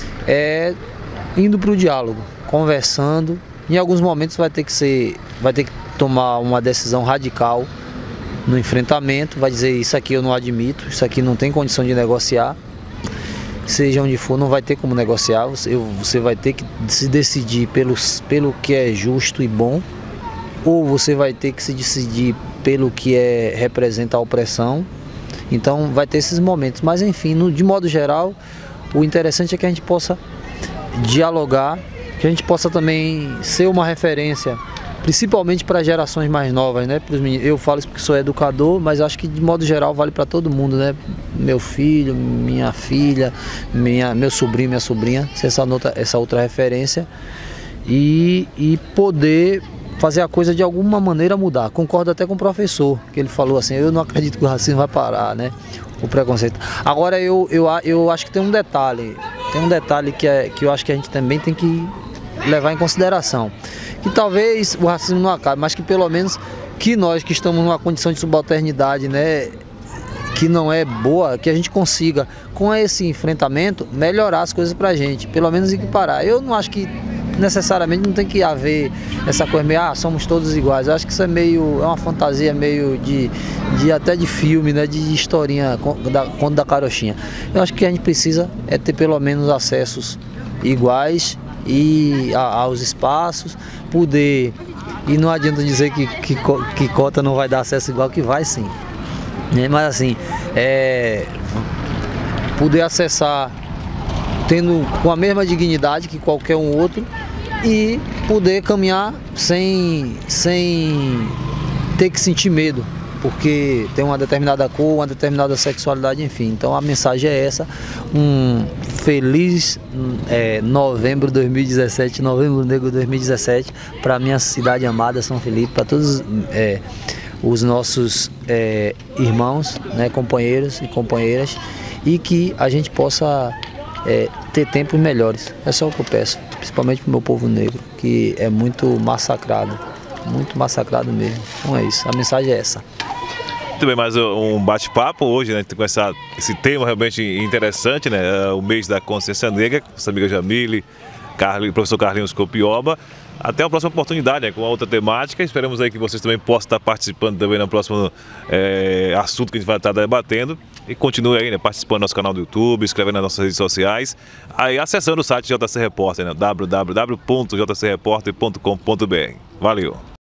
Indo para o diálogo, conversando. Em alguns momentos vai ter que tomar uma decisão radical no enfrentamento, vai dizer: isso aqui eu não admito, isso aqui não tem condição de negociar. Seja onde for, não vai ter como negociar, você vai ter que se decidir pelo que é justo e bom, ou você vai ter que se decidir pelo que representa a opressão. Então vai ter esses momentos, mas enfim, de modo geral, o interessante é que a gente possa dialogar, que a gente possa também ser uma referência, principalmente para gerações mais novas, né? Eu falo isso porque sou educador, mas acho que de modo geral vale para todo mundo, né? Meu filho, minha filha, meu sobrinho, minha sobrinha, ser essa outra referência e poder fazer a coisa de alguma maneira mudar. Concordo até com o professor, que ele falou assim: eu não acredito que o racismo vai parar, né? O preconceito. Agora eu acho que tem um detalhe que eu acho que a gente também tem que levar em consideração, que talvez o racismo não acabe, mas que pelo menos que nós que estamos numa condição de subalternidade, né, que não é boa, que a gente consiga com esse enfrentamento melhorar as coisas pra gente, pelo menos equiparar. Eu não acho que necessariamente não tem que haver essa coisa meio, somos todos iguais. Eu acho que isso é uma fantasia meio até de filme, né, de historinha, conto da carochinha. Eu acho que a gente precisa ter pelo menos acessos iguais aos espaços, poder, e não adianta dizer que cota não vai dar acesso igual, que vai sim, né? Mas assim, poder acessar com a mesma dignidade que qualquer um outro e poder caminhar sem ter que sentir medo, porque tem uma determinada cor, uma determinada sexualidade, enfim. Então a mensagem é essa, feliz novembro 2017, novembro negro 2017, para minha cidade amada São Felipe, para todos os nossos irmãos, né, companheiros e companheiras, e que a gente possa ter tempos melhores. É só o que eu peço, principalmente para o meu povo negro, que é muito massacrado mesmo. Então é isso, a mensagem é essa.
Muito bem, mais um bate-papo hoje, né, com esse tema realmente interessante, né, o mês da consciência negra, com nossa amiga Jamile, professor Carlinhos Copioba. Até a próxima oportunidade, né, com outra temática. Esperamos aí que vocês também possam estar participando também no próximo assunto que a gente vai estar debatendo. E continue aí, né, participando do nosso canal do YouTube, escrevendo nas nossas redes sociais, aí acessando o site JC Repórter, né, www.jcreporter.com.br. Valeu!